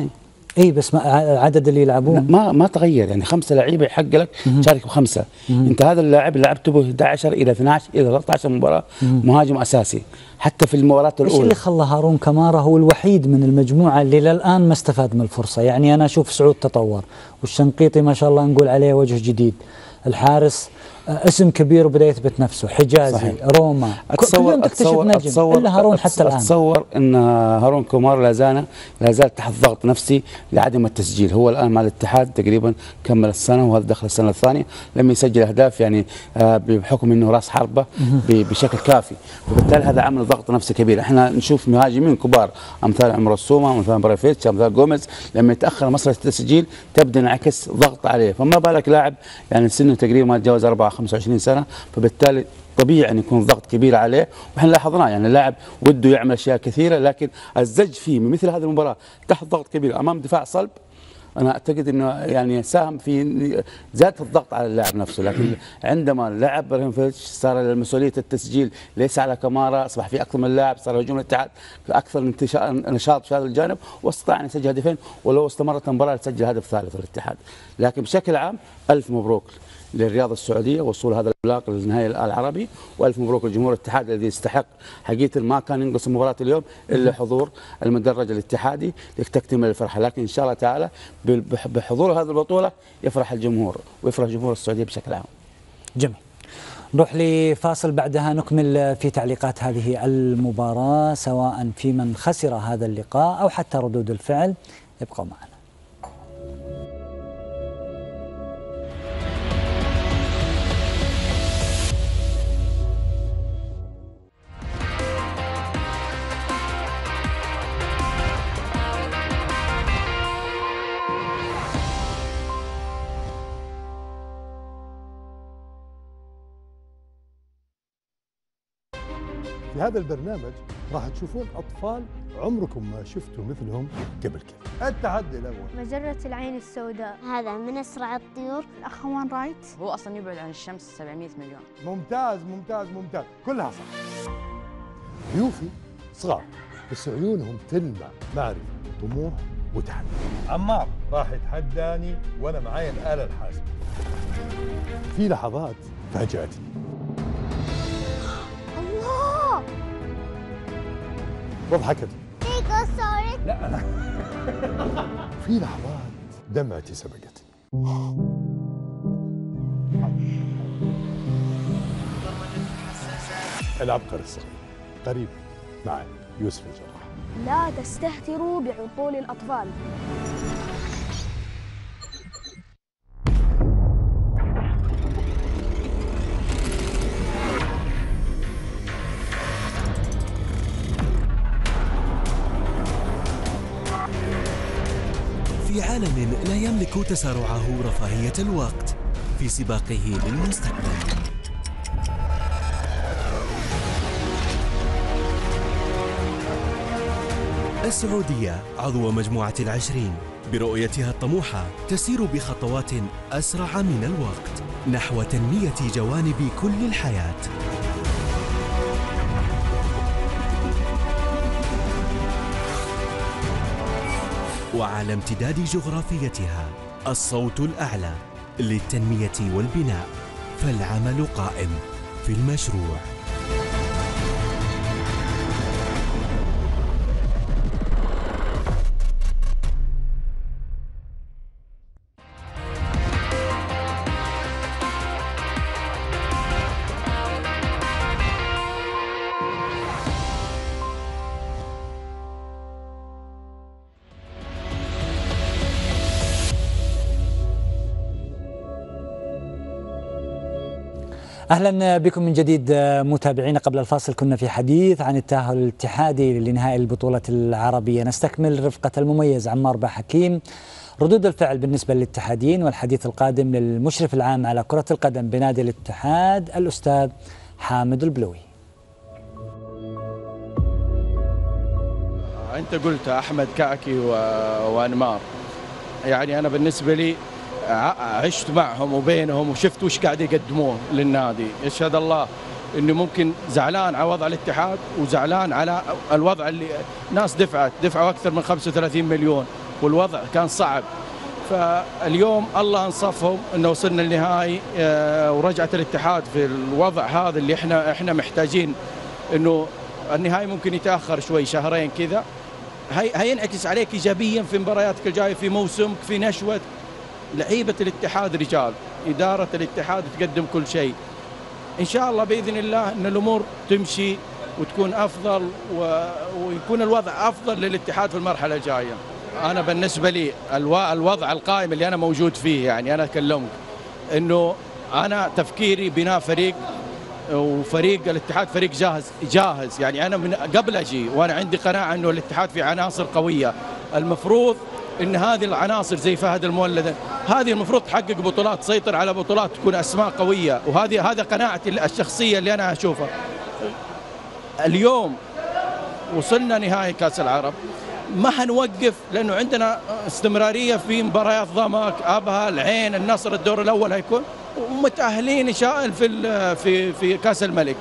اي بس عدد اللي يلعبون ما تغير، يعني 5 لعيبه يحق لك تشارك ب5. انت هذا اللاعب لعبته به 11 الى 12 الى 13 مباراه مهاجم اساسي حتى في المباراه الاولى. ايش اللي خلى هارون كمارا هو الوحيد من المجموعه اللي للان ما استفاد من الفرصه؟ يعني انا اشوف سعود تطور، والشنقيطي ما شاء الله نقول عليه وجه جديد، الحارس اسم كبير وبدا يثبت نفسه، حجازي صحيح. روما كلهم تكتشف نجم الا هارون حتى الان. اتصور ان هارون كومار لا زال تحت ضغط نفسي لعدم التسجيل. هو الان مع الاتحاد تقريبا كمل السنه وهذا دخل السنه الثانيه لم يسجل اهداف، يعني بحكم انه راس حربه بشكل كافي، وبالتالي هذا عمل ضغط نفسي كبير. احنا نشوف مهاجمين كبار امثال عمر السومه، امثال برافيتش، امثال جوميز، لما يتاخر مسرح التسجيل تبدا انعكس ضغط عليه، فما بالك لاعب يعني سنه تقريبا ما تجاوز 25 سنه، فبالتالي طبيعي ان يكون ضغط كبير عليه. واحنا لاحظناه يعني اللاعب وده يعمل اشياء كثيره، لكن الزج فيه من مثل هذه المباراه تحت ضغط كبير امام دفاع صلب، انا اعتقد انه يعني ساهم في زاد الضغط على اللاعب نفسه. لكن عندما لعب برهيموفيتش صار مسؤوليه التسجيل ليس على كمارا، اصبح في اكثر من لاعب، صار هجوم الاتحاد اكثر نشاط في هذا الجانب، واستطاع ان يسجل هدفين، ولو استمرت المباراه تسجل هدف ثالث للاتحاد. لكن بشكل عام الف مبروك للرياضه السعوديه وصول هذا البلاغ للنهائي العربي، والف مبروك لجمهور الاتحاد الذي يستحق حقيقه. ما كان ينقص مباراه اليوم الا حضور المدرج الاتحادي لتكتمل الفرحه، لكن ان شاء الله تعالى بحضور هذه البطوله يفرح الجمهور ويفرح جمهور السعوديه بشكل عام. جميل. نروح لفاصل بعدها نكمل في تعليقات هذه المباراه سواء في من خسر هذا اللقاء او حتى ردود الفعل. ابقوا معنا. في هذا البرنامج راح تشوفون أطفال عمركم ما شفتوا مثلهم قبل كذا. التحدي الأول مجرة العين السوداء، هذا من أسرع الطيور. الأخوان رايت هو أصلا يبعد عن الشمس 700 مليون. ممتاز ممتاز ممتاز، كلها صح. ضيوفي صغار بس عيونهم تلمع معرفة، طموح وتحدي. عمار راح يتحداني وأنا معي الآلة الحاسبة. في لحظات فاجأتني. وضحكت. لا في لحظات دمعتي سبقتني. العبقري الصغير قريب مع يوسف الجراح. لا تستهتروا بعقول الأطفال. في عالم لا يملك تسارعه رفاهية الوقت في سباقه للمستقبل، السعودية عضو مجموعة ال20 برؤيتها الطموحة تسير بخطوات أسرع من الوقت نحو تنمية جوانب كل الحياة. وعلى امتداد جغرافيتها الصوت الأعلى للتنمية والبناء، فالعمل قائم في المشروع. أهلا بكم من جديد متابعينا. قبل الفاصل كنا في حديث عن التأهل الاتحادي لنهائي البطولة العربية. نستكمل رفقة المميز عمار بحكيم، ردود الفعل بالنسبة للاتحاديين، والحديث القادم للمشرف العام على كرة القدم بنادي الاتحاد الأستاذ حامد البلوي. أنت قلت أحمد كعكي وأنمار، يعني أنا بالنسبة لي عشت معهم وبينهم وشفت وش قاعد يقدمون للنادي. يشهد الله انه ممكن زعلان على وضع الاتحاد وزعلان على الوضع اللي ناس دفعوا اكثر من 35 مليون والوضع كان صعب. فاليوم الله انصفهم انه وصلنا النهائي ورجعت الاتحاد في الوضع هذا اللي احنا محتاجين، انه النهائي ممكن يتاخر شوي شهرين كذا، هينعكس عليك ايجابيا في مبارياتك الجايه، في موسمك، في نشوه. لعيبه الاتحاد رجال، اداره الاتحاد تقدم كل شيء. ان شاء الله باذن الله ان الامور تمشي وتكون افضل ويكون الوضع افضل للاتحاد في المرحله الجايه. انا بالنسبه لي الوضع القائم اللي انا موجود فيه، يعني انا اكلمك انه انا تفكيري بناء فريق، وفريق الاتحاد فريق جاهز. يعني انا من قبل اجي وانا عندي قناعه انه الاتحاد في عناصر قويه. المفروض ان هذه العناصر زي فهد المولد هذه المفروض تحقق بطولات، تسيطر على بطولات، تكون اسماء قويه، هذا قناعتي الشخصيه اللي انا اشوفها. اليوم وصلنا نهائي كاس العرب، ما حنوقف لانه عندنا استمراريه في مباريات ضمك، ابها، العين، النصر. الدور الاول هيكون ومتاهلين ان شاء الله في كاس الملك.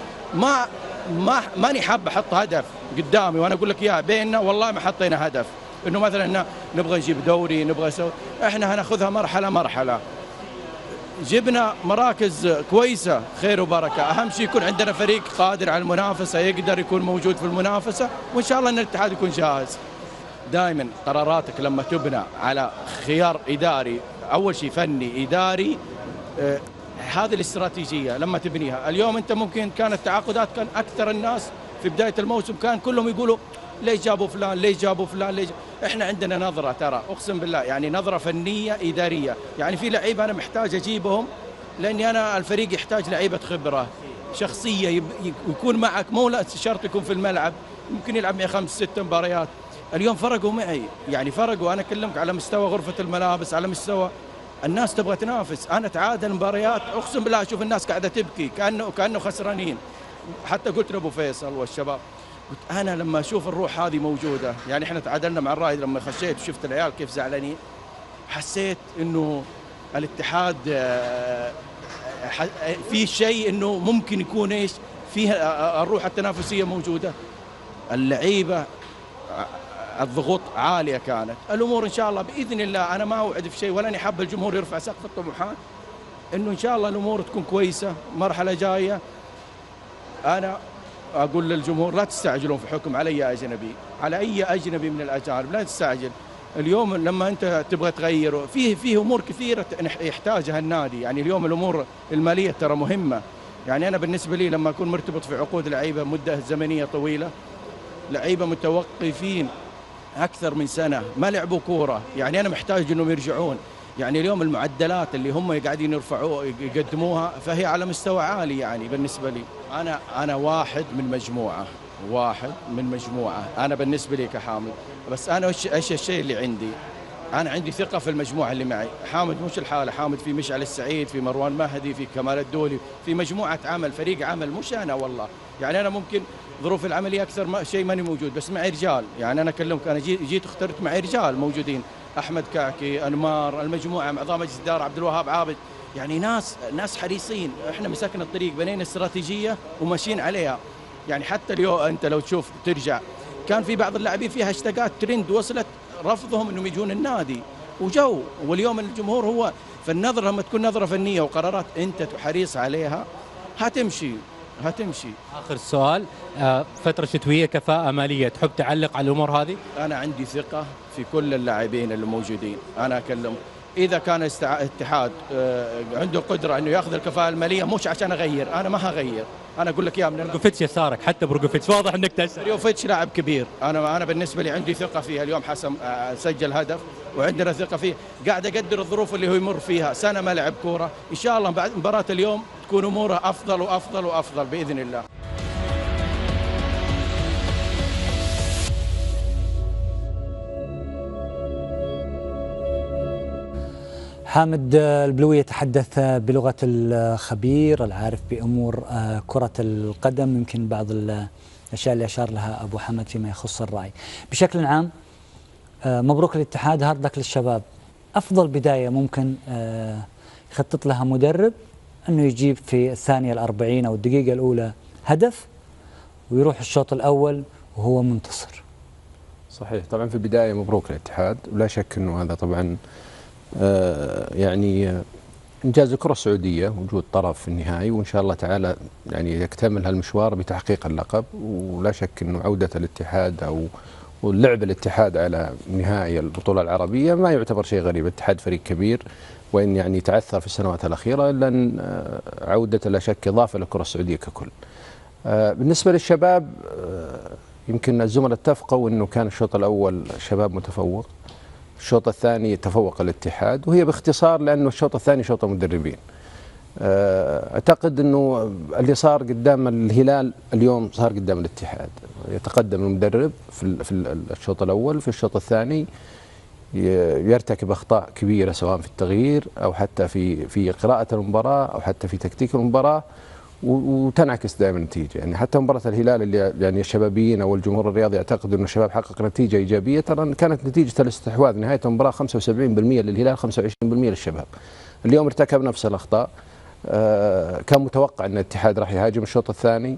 ماني حاب احط هدف قدامي وانا اقول لك اياه بيننا، والله ما حطينا هدف انه مثلا نبغى نجيب دوري، نبغى نسوي. احنا هناخذها مرحله. جبنا مراكز كويسه خير وبركه، اهم شيء يكون عندنا فريق قادر على المنافسه، يقدر يكون موجود في المنافسه، وان شاء الله ان الاتحاد يكون جاهز. دائما قراراتك لما تبنى على خيار اداري، اول شيء فني اداري، هذه الاستراتيجيه لما تبنيها. اليوم انت ممكن كانت التعاقدات، كان اكثر الناس في بدايه الموسم كان كلهم يقولوا ليش جابوا فلان، ليش جابوا فلان، ليش. احنا عندنا نظره، ترى اقسم بالله يعني نظره فنيه اداريه. يعني في لعيبه انا محتاج اجيبهم لاني انا الفريق يحتاج لعيبه خبره شخصيه، يكون معك، مو لا شرط يكون في الملعب، ممكن يلعب معي 5 6 مباريات. اليوم فرقوا معي، يعني فرقوا. انا اكلمك على مستوى غرفه الملابس، على مستوى الناس تبغى تنافس. انا اتعادل مباريات اقسم بالله اشوف الناس قاعده تبكي كانه خسرانين. حتى قلت لابو فيصل والشباب، قلت انا لما اشوف الروح هذه موجوده، يعني احنا تعادلنا مع الرائد، لما خشيت وشفت العيال كيف زعلانين، حسيت انه الاتحاد في شيء انه ممكن يكون ايش فيه الروح التنافسيه موجوده. اللعيبه الضغوط عاليه كانت، الامور ان شاء الله باذن الله. انا ما اوعد في شيء، ولا اني حاب الجمهور يرفع سقف الطموحات، انه ان شاء الله الامور تكون كويسه. مرحله جايه انا اقول للجمهور لا تستعجلون في حكم على اي اجنبي، على اي اجنبي من الاجانب، لا تستعجل. اليوم لما انت تبغى تغير، فيه امور كثيره يحتاجها النادي. يعني اليوم الامور الماليه ترى مهمه. يعني انا بالنسبه لي لما اكون مرتبط في عقود لعيبه مده زمنيه طويله، لعيبه متوقفين اكثر من سنه ما لعبوا كوره، يعني انا محتاج انهم يرجعون. يعني اليوم المعدلات اللي هم قاعدين يقدموها فهي على مستوى عالي. يعني بالنسبه لي انا واحد من مجموعه. انا بالنسبه لي كحامد، بس انا ايش الشيء اللي عندي؟ انا عندي ثقه في المجموعه اللي معي. حامد مش الحاله، حامد في مشعل السعيد، في مروان مهدي، في كمال الدولي، في مجموعه عمل، فريق عمل، مش انا والله. يعني انا ممكن ظروف العمليه اكثر شيء ماني موجود، بس معي رجال. يعني انا اكلمك، انا جيت اخترت معي رجال موجودين، احمد كعكي، انمار، المجموعه، عظام مجلس الاداره، عبد الوهاب عابد. يعني ناس حريصين. احنا مسكنا الطريق، بنينا استراتيجيه وماشيين عليها. يعني حتى اليوم انت لو تشوف ترجع، كان في بعض اللاعبين فيها هاشتاجات ترند وصلت رفضهم انهم يجون النادي وجو. واليوم الجمهور هو فالنظره، لما تكون نظره فنيه وقرارات انت حريص عليها هتمشي. اخر سؤال، فتره شتويه، كفاءه ماليه، تحب تعلق على الامور هذه؟ انا عندي ثقه في كل اللاعبين اللي موجودين. انا اكلم اذا كان الاتحاد عنده قدره انه ياخذ الكفاءه الماليه، مش عشان اغير، انا ما هغير. انا اقول لك يا من بروجوفيتش يسارك، حتى بروجوفيتش واضح انك تسأل. بروجوفيتش لاعب كبير، انا بالنسبه لي عندي ثقه فيه. اليوم حسم سجل هدف وعندنا ثقه فيه. قاعد اقدر الظروف اللي هو يمر فيها، سنه ما لعب كوره، ان شاء الله بعد مباراه اليوم تكون اموره افضل وافضل وافضل باذن الله. حامد البلوي يتحدث بلغة الخبير العارف بأمور كرة القدم، يمكن بعض الأشياء اللي أشار لها أبو حمد فيما يخص الرأي. بشكل عام مبروك الاتحاد، هارد لك للشباب. أفضل بداية ممكن يخطط لها مدرب أنه يجيب في الثانية 40 أو الدقيقة الأولى هدف ويروح الشوط الأول وهو منتصر. صحيح. طبعا في البدايه مبروك للاتحاد، ولا شك انه هذا طبعا يعني انجاز الكره السعوديه وجود طرف في النهائي، وان شاء الله تعالى يعني يكتمل هالمشوار بتحقيق اللقب. ولا شك انه عوده الاتحاد او واللعب الاتحاد على نهائي البطوله العربيه ما يعتبر شيء غريب. الاتحاد فريق كبير وان يعني تعثر في السنوات الاخيره، الا ان عودته لا شك اضافه للكره السعوديه ككل. بالنسبه للشباب يمكن الزملاء اتفقوا انه كان الشوط الاول الشباب متفوق، الشوط الثاني تفوق الاتحاد، وهي باختصار لانه الشوط الثاني شوط المدربين. اعتقد انه اللي صار قدام الهلال اليوم صار قدام الاتحاد. يتقدم المدرب في الشوط الاول، في الشوط الثاني يرتكب اخطاء كبيره سواء في التغيير او حتى في قراءه المباراه او حتى في تكتيك المباراه، وتنعكس دائما النتيجه. يعني حتى مباراه الهلال اللي يعني الشبابيين او الجمهور الرياضي يعتقد انه الشباب حقق نتيجه ايجابيه، ترى كانت نتيجه الاستحواذ نهايه المباراه 75% للهلال 25% للشباب. اليوم ارتكب نفس الاخطاء. كان متوقع ان الاتحاد راح يهاجم الشوط الثاني،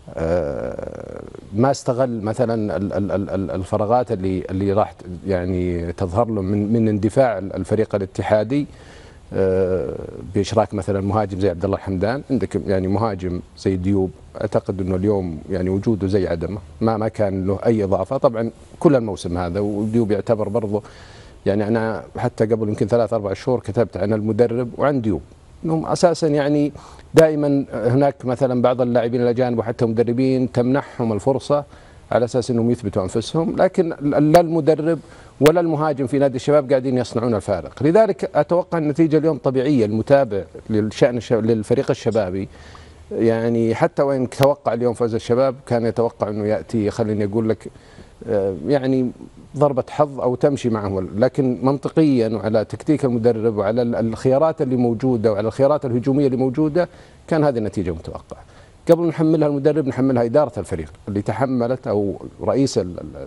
ما استغل مثلا الفراغات اللي راح يعني تظهر له من اندفاع الفريق الاتحادي، باشراك مثلا مهاجم زي عبد الله الحمدان. عندك يعني مهاجم زي ديوب، اعتقد انه اليوم يعني وجوده زي عدمه، ما كان له اي اضافه طبعا كل الموسم هذا. وديوب يعتبر برضه يعني انا حتى قبل يمكن 3-4 شهور كتبت عن المدرب وعن ديوب انهم اساسا يعني دائما هناك مثلا بعض اللاعبين الاجانب وحتى المدربين تمنحهم الفرصه على اساس انهم يثبتوا انفسهم، لكن لا المدرب ولا المهاجم في نادي الشباب قاعدين يصنعون الفارق. لذلك اتوقع النتيجه اليوم طبيعيه. المتابع للفريق الشبابي يعني حتى وان توقع اليوم فوز الشباب كان يتوقع انه ياتي، خليني اقول لك يعني ضربة حظ أو تمشي معه، لكن منطقيا وعلى تكتيك المدرب وعلى الخيارات اللي موجودة وعلى الخيارات الهجومية اللي موجودة كان هذه النتيجة متوقعة. قبل نحملها المدرب نحملها إدارة الفريق اللي تحملت، أو رئيس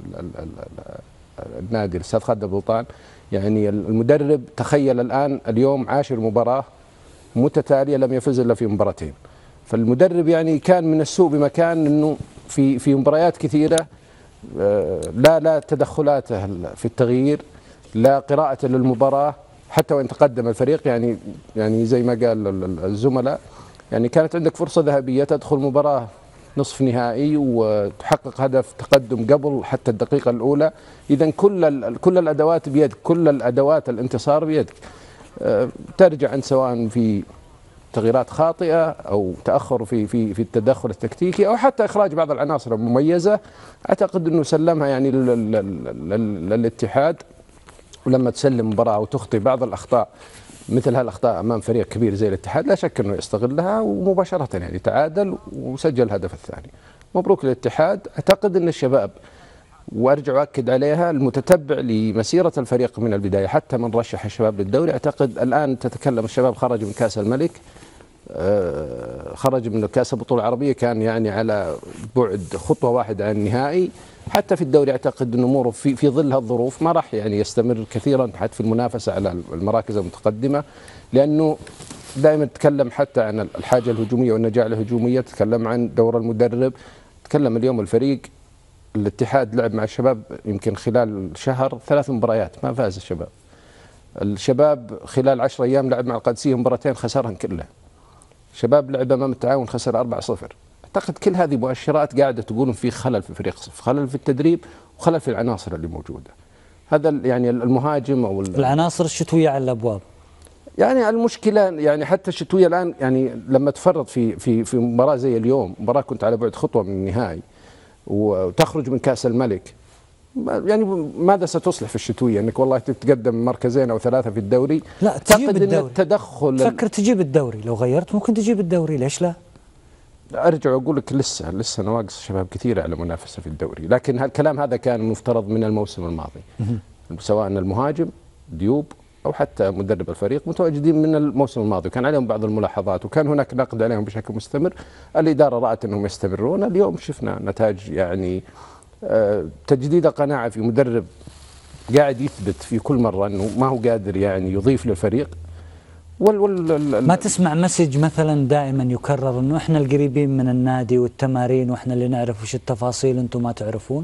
النادي الأستاذ خالد البلطان. يعني المدرب تخيل الآن اليوم 10 مباراة متتالية لم يفز إلا في مباراتين. فالمدرب كان من السوء بمكان أنه في مباريات كثيرة لا تدخلاته في التغيير، لا قراءة للمباراة حتى وإن تقدم الفريق. يعني زي ما قال الزملاء، يعني كانت عندك فرصة ذهبية تدخل مباراة نصف نهائي وتحقق هدف تقدم قبل حتى الدقيقة الأولى. إذا كل الأدوات بيدك، كل الأدوات الانتصار بيدك. ترجع أنت سواء في تغييرات خاطئة أو تأخر في التدخل التكتيكي أو حتى إخراج بعض العناصر المميزة. أعتقد أنه سلمها يعني للاتحاد. ولما تسلم مباراة وتخطي بعض الأخطاء مثل هالأخطاء أمام فريق كبير زي الاتحاد لا شك أنه يستغلها، ومباشرة يعني تعادل وسجل الهدف الثاني. مبروك للاتحاد. أعتقد أن الشباب، وارجع واكد عليها، المتتبع لمسيره الفريق من البدايه حتى من رشح الشباب للدوري. اعتقد الان تتكلم الشباب خرج من كاس الملك، خرج من كاس البطوله العربيه، كان يعني على بعد خطوه واحده عن النهائي. حتى في الدوري اعتقد ان اموره في ظل هالظروف ما راح يعني يستمر كثيرا حتى في المنافسه على المراكز المتقدمه، لانه دائما تتكلم حتى عن الحاجه الهجوميه والنجاعه الهجوميه، تتكلم عن دور المدرب، تتكلم اليوم الفريق. الاتحاد لعب مع الشباب يمكن خلال شهر 3 مباريات ما فاز الشباب. الشباب خلال 10 أيام لعب مع القادسية مباراتين خسرهن كلها. الشباب لعب أمام التعاون خسر 4-0. أعتقد كل هذه مؤشرات قاعدة تقول في خلل في الفريق، خلل في التدريب وخلل في العناصر اللي موجودة. هذا يعني المهاجم أو العناصر الشتوية على الأبواب. يعني المشكلة يعني حتى الشتوية الآن، يعني لما تفرط في مباراة زي اليوم، مباراة كنت على بعد خطوة من النهائي وتخرج من كأس الملك، يعني ماذا ستصلح في الشتوية؟ انك والله تتقدم مركزين او 3 في الدوري. لا تجيب الدوري. التدخل تفكر تجيب الدوري، لو غيرت ممكن تجيب الدوري، ليش لا؟ ارجع واقول لك لسه نواقص شباب كثيرة على منافسة في الدوري، لكن الكلام هذا كان مفترض من الموسم الماضي. سواء المهاجم ديوب او حتى مدرب الفريق متواجدين من الموسم الماضي، وكان عليهم بعض الملاحظات وكان هناك نقد عليهم بشكل مستمر. الإدارة رأت انهم يستمرون. اليوم شفنا نتائج، يعني تجديد القناعة في مدرب قاعد يثبت في كل مرة أنه ما هو قادر يعني يضيف للفريق. ما تسمع مسج مثلا دائما يكرر أنه إحنا القريبين من النادي والتمارين وإحنا اللي نعرف وش التفاصيل أنتم ما تعرفون؟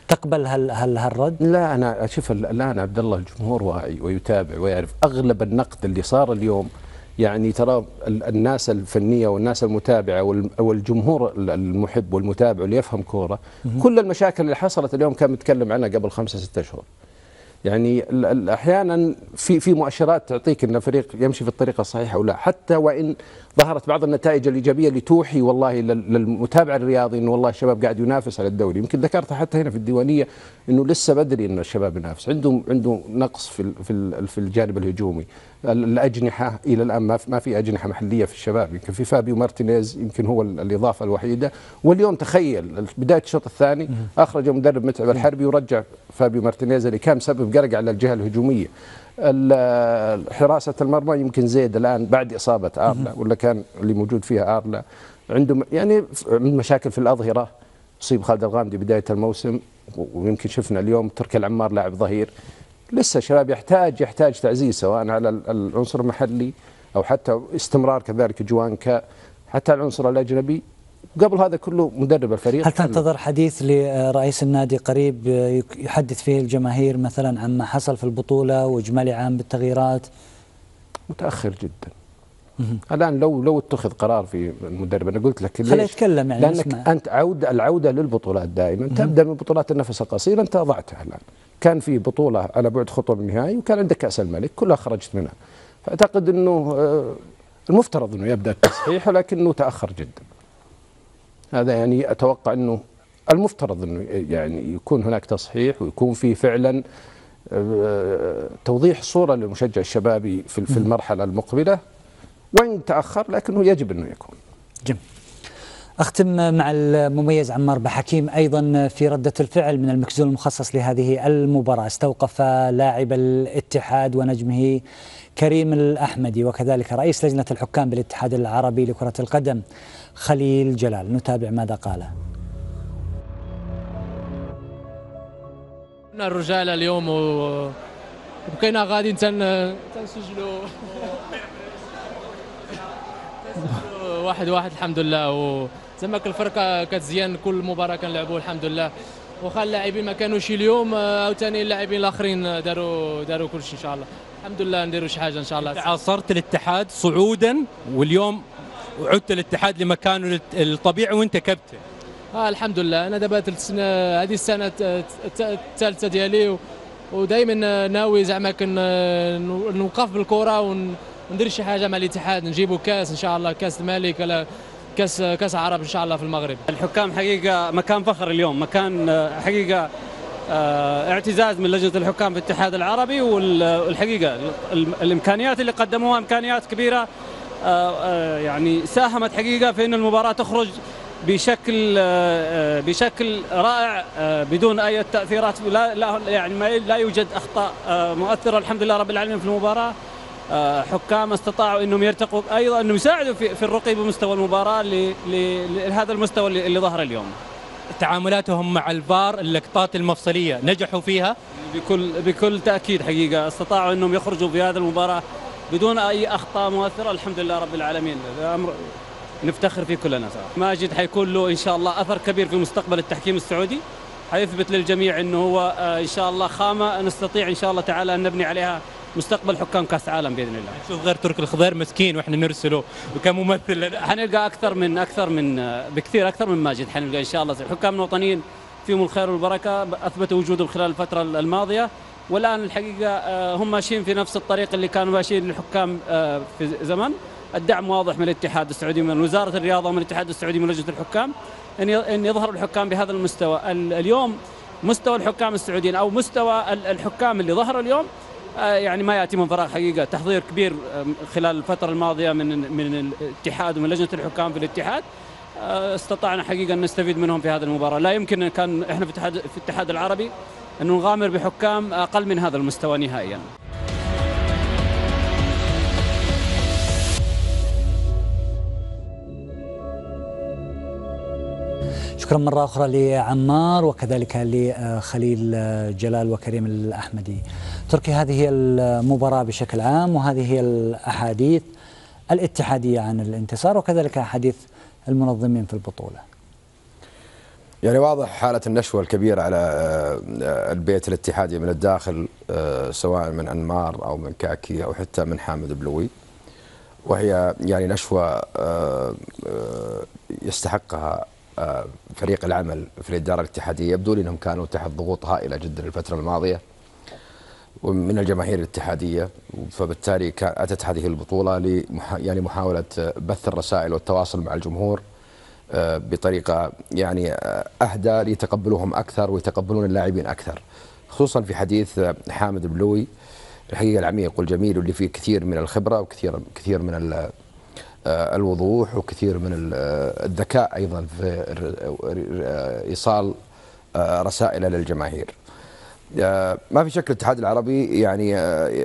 تقبل هالرد؟ لا، أنا أشوف الآن عبد الله الجمهور واعي ويتابع ويعرف. أغلب النقد اللي صار اليوم يعني ترى الناس الفنية والناس المتابعة والجمهور المحب والمتابع واللي يفهم كورة، كل المشاكل اللي حصلت اليوم كان متكلم عنها قبل 5-6 أشهر. يعني احيانا في مؤشرات تعطيك ان الفريق يمشي في الطريقه الصحيحه او لا، حتى وان ظهرت بعض النتائج الايجابيه اللي توحي والله للمتابع الرياضي انه والله الشباب قاعد ينافس على الدوري. يمكن ذكرتها حتى هنا في الديوانيه انه لسه بدري ان الشباب ينافس، عنده نقص في الجانب الهجومي. الاجنحه الى الان ما في اجنحه محليه في الشباب، يمكن في فابيو مارتينيز يمكن هو الاضافه الوحيده. واليوم تخيل بدايه الشوط الثاني اخرج مدرب متعب الحربي ورجع فابيو مارتينيز اللي كان سبب قلق على الجهه الهجوميه. حراسه المرمى يمكن زيد الان بعد اصابه ارلا، ولا كان اللي موجود فيها ارلا عنده يعني مشاكل في الاظهره. اصيب خالد الغامدي بدايه الموسم، ويمكن شفنا اليوم تركي العمار لاعب ظهير. لسه الشباب يحتاج تعزيز سواء على العنصر المحلي او حتى استمرار كذلك جوانكا، حتى العنصر الاجنبي. قبل هذا كله مدرب الفريق. هل تنتظر حديث لرئيس النادي قريب يحدث فيه الجماهير مثلا عما حصل في البطولة وإجمالي عام بالتغييرات؟ متأخر جدا. الآن لو اتخذ قرار في المدرب، أنا قلت لك خليه يتكلم يعني، لأنك نسمع. أنت العودة للبطولات دائما تبدأ من بطولات النفس القصير. أنت ضعتها الآن، كان في بطولة على بعد خطوة من النهائي وكان عندك كأس الملك كلها خرجت منها. فأعتقد أنه المفترض أنه يبدأ التصحيح، ولكنه تأخر جدا. هذا يعني أتوقع أنه المفترض أنه يعني يكون هناك تصحيح ويكون في فعلا توضيح صورة للمشجع الشبابي في المرحلة المقبلة، وإن تأخر لكنه يجب أنه يكون. جميل. أختم مع المميز عمار بحكيم أيضا في ردة الفعل من المكزون المخصص لهذه المباراة. استوقف لاعب الاتحاد ونجمه كريم الأحمدي وكذلك رئيس لجنة الحكام بالاتحاد العربي لكرة القدم خليل جلال. نتابع ماذا قال. الرجال اليوم وبقينا غادي تنسجلوا 1-1 الحمد لله. وزعما الفرقه كتزيان كل مباراه كنلعبوا الحمد لله. واخا اللاعبين ما كانوش اليوم عاوتاني اللاعبين الاخرين داروا كل شيء ان شاء الله. الحمد لله نديروا شي حاجه ان شاء الله. عاصرت الاتحاد صعودا واليوم وعدت الاتحاد لمكانه الطبيعي وانت كابتن. الحمد لله. انا دابا هذه السنه الثالثه ديالي، ودائما ناوي زعما نوقف بالكره وندير شي حاجه مع الاتحاد، نجيبوا كاس ان شاء الله، كاس الملك ولا كاس عرب ان شاء الله في المغرب. الحكام حقيقه مكان فخر اليوم، مكان حقيقه اعتزاز من لجنه الحكام في الاتحاد العربي. والحقيقه الامكانيات اللي قدموها امكانيات كبيره، يعني ساهمت حقيقه في ان المباراه تخرج بشكل رائع بدون اي تاثيرات. لا يوجد اخطاء مؤثره الحمد لله رب العالمين في المباراه. حكام استطاعوا انهم يرتقوا ايضا، انهم يساعدوا في الرقي بمستوى المباراه لهذا المستوى اللي ظهر اليوم. تعاملاتهم مع الفار، اللقطات المفصليه نجحوا فيها بكل تاكيد. حقيقه استطاعوا انهم يخرجوا في هذه المباراه بدون اي اخطاء مؤثره الحمد لله رب العالمين. امر نفتخر فيه كلنا صراحه. ماجد حيكون له ان شاء الله اثر كبير في مستقبل التحكيم السعودي، حيثبت للجميع انه هو ان شاء الله خامه نستطيع ان شاء الله تعالى ان نبني عليها مستقبل حكام كاس عالم باذن الله. شوف غير تركي الخضير مسكين واحنا نرسله كممثل، حنلقى بكثير اكثر من ماجد. حنلقى ان شاء الله حكام وطنيين فيهم الخير والبركه، اثبتوا وجودهم خلال الفتره الماضيه، والان الحقيقه هم ماشيين في نفس الطريق اللي كانوا ماشيين الحكام في زمن. الدعم واضح من الاتحاد السعودي، من وزاره الرياضه ومن الاتحاد السعودي من لجنه الحكام ان يظهروا الحكام بهذا المستوى. اليوم مستوى الحكام السعوديين او مستوى الحكام اللي ظهر اليوم يعني ما ياتي من فراغ. حقيقه تحضير كبير خلال الفتره الماضيه من الاتحاد ومن لجنه الحكام في الاتحاد، استطعنا حقيقه ان نستفيد منهم في هذه المباراه. لا يمكن كان احنا في الاتحاد العربي ان نغامر بحكام اقل من هذا المستوى نهائيا. شكرا مرة أخرى لعمار وكذلك لخليل جلال وكريم الأحمدي. تركي، هذه هي المباراة بشكل عام وهذه هي الأحاديث الاتحادية عن الانتصار وكذلك أحاديث المنظمين في البطولة. يعني واضح حالة النشوة الكبيرة على البيت الاتحادي من الداخل، سواء من أنمار أو من كاكي أو حتى من حامد بلوي، وهي يعني نشوة يستحقها فريق العمل في الإدارة الاتحادية. يبدو لي أنهم كانوا تحت ضغوط هائلة جدا الفترة الماضية ومن الجماهير الاتحادية، فبالتالي أتت هذه البطولة يعني محاولة بث الرسائل والتواصل مع الجمهور بطريقة يعني أهدى ليتقبلوهم أكثر ويتقبلون اللاعبين أكثر، خصوصا في حديث حامد بلوي الحقيقة العميق والجميل واللي فيه كثير من الخبرة وكثير من الوضوح وكثير من الذكاء أيضا في إيصال رسائل للجماهير. ما في شك الاتحاد العربي يعني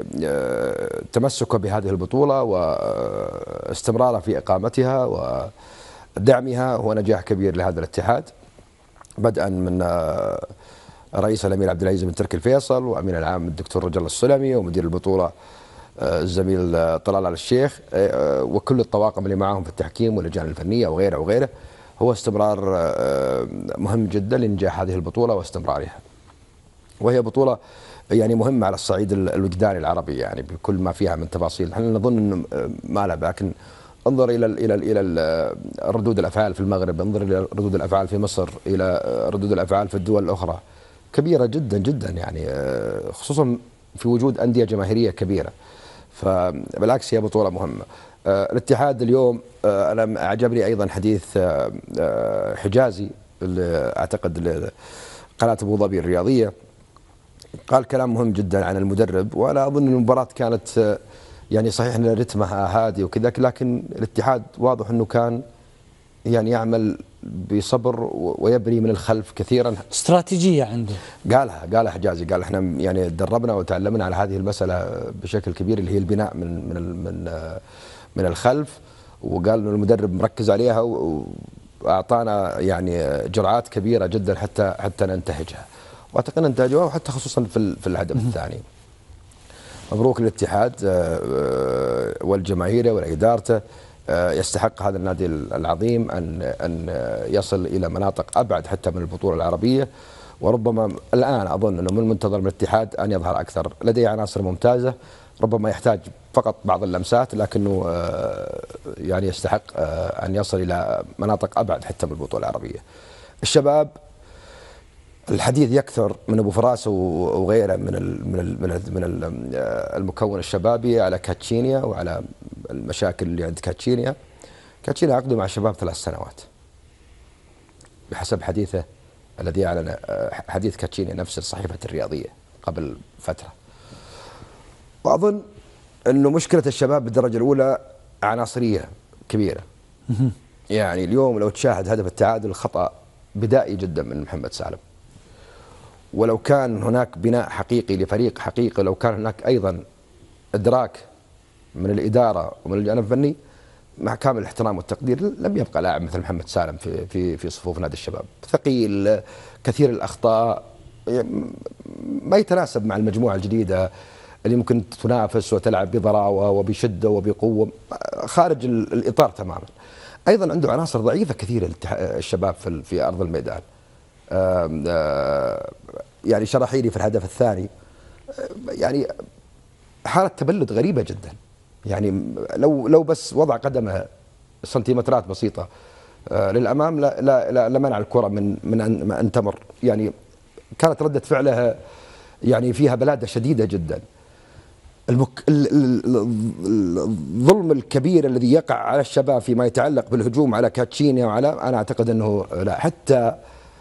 تمسكه بهذه البطولة واستمراره في إقامتها ودعمها هو نجاح كبير لهذا الاتحاد، بدءا من رئيس الأمير عبد العزيز بن تركي الفيصل وأمين العام الدكتور رجل السلمي ومدير البطولة الزميل طلال آل الشيخ وكل الطواقم اللي معهم في التحكيم واللجان الفنية وغيره. هو استمرار مهم جدا لنجاح هذه البطولة واستمرارها، وهي بطولة يعني مهمة على الصعيد الوجداني العربي يعني بكل ما فيها من تفاصيل. احنا نظن انه ما له، لكن انظر الى ردود الافعال في المغرب، انظر الى ردود الافعال في مصر، الى ردود الافعال في الدول الاخرى كبيرة جدا جدا يعني، خصوصا في وجود أندية جماهيرية كبيرة. فبالعكس هي بطولة مهمة. الاتحاد اليوم أنا أعجبني أيضا حديث حجازي اللي أعتقد قناة أبو ظبي الرياضية، قال كلام مهم جدا عن المدرب، وأنا أظن المباراة كانت يعني صحيح أن رتمها هادي وكذا، لكن الاتحاد واضح أنه كان يعني يعمل بصبر ويبني من الخلف كثيرا. استراتيجية عنده قالها حجازي، قال احنا يعني دربنا وتعلمنا على هذه المسألة بشكل كبير اللي هي البناء من الخلف، وقال انه المدرب مركز عليها واعطانا يعني جرعات كبيرة جدا حتى ننتهجها، واعتقد انتهجوها وحتى خصوصا في الهدف الثاني. مبروك للاتحاد والجماهير وإدارته، يستحق هذا النادي العظيم أن يصل إلى مناطق أبعد حتى من البطولة العربية، وربما الآن أظن أنه من المنتظر من الاتحاد أن يظهر أكثر. لديه عناصر ممتازة، ربما يحتاج فقط بعض اللمسات، لكنه يعني يستحق أن يصل إلى مناطق أبعد حتى من البطولة العربية. الشباب الحديث يكثر من ابو فراس وغيره من المكون الشبابي على كاتشينيا وعلى المشاكل اللي عند كاتشينيا. كاتشينيا عقده مع الشباب 3 سنوات بحسب حديثه الذي اعلن، حديث كاتشينيا نفس الصحيفة الرياضية قبل فترة. واظن انه مشكلة الشباب بالدرجة الاولى عناصرية كبيرة. يعني اليوم لو تشاهد هدف التعادل خطأ بدائي جدا من محمد سالم، ولو كان هناك بناء حقيقي لفريق حقيقي، لو كان هناك أيضا إدراك من الإدارة ومن الجانب الفني، مع كامل الاحترام والتقدير، لم يبقى لاعب مثل محمد سالم في صفوف نادي الشباب. ثقيل، كثير الأخطاء، ما يتناسب مع المجموعة الجديدة اللي ممكن تنافس وتلعب بضراوة وبشدة وبقوة، خارج الإطار تماما. أيضا عنده عناصر ضعيفة كثيرة الشباب في أرض الميدان. يعني شرحيلي في الهدف الثاني يعني حالة تبلد غريبة جدا، يعني لو بس وضع قدمه سنتيمترات بسيطة للأمام لا منع الكرة من أن تمر. يعني كانت ردة فعلها يعني فيها بلادة شديدة جدا. الظلم الكبير الذي يقع على الشباب فيما يتعلق بالهجوم على كاتشينيا أنا أعتقد أنه لا، حتى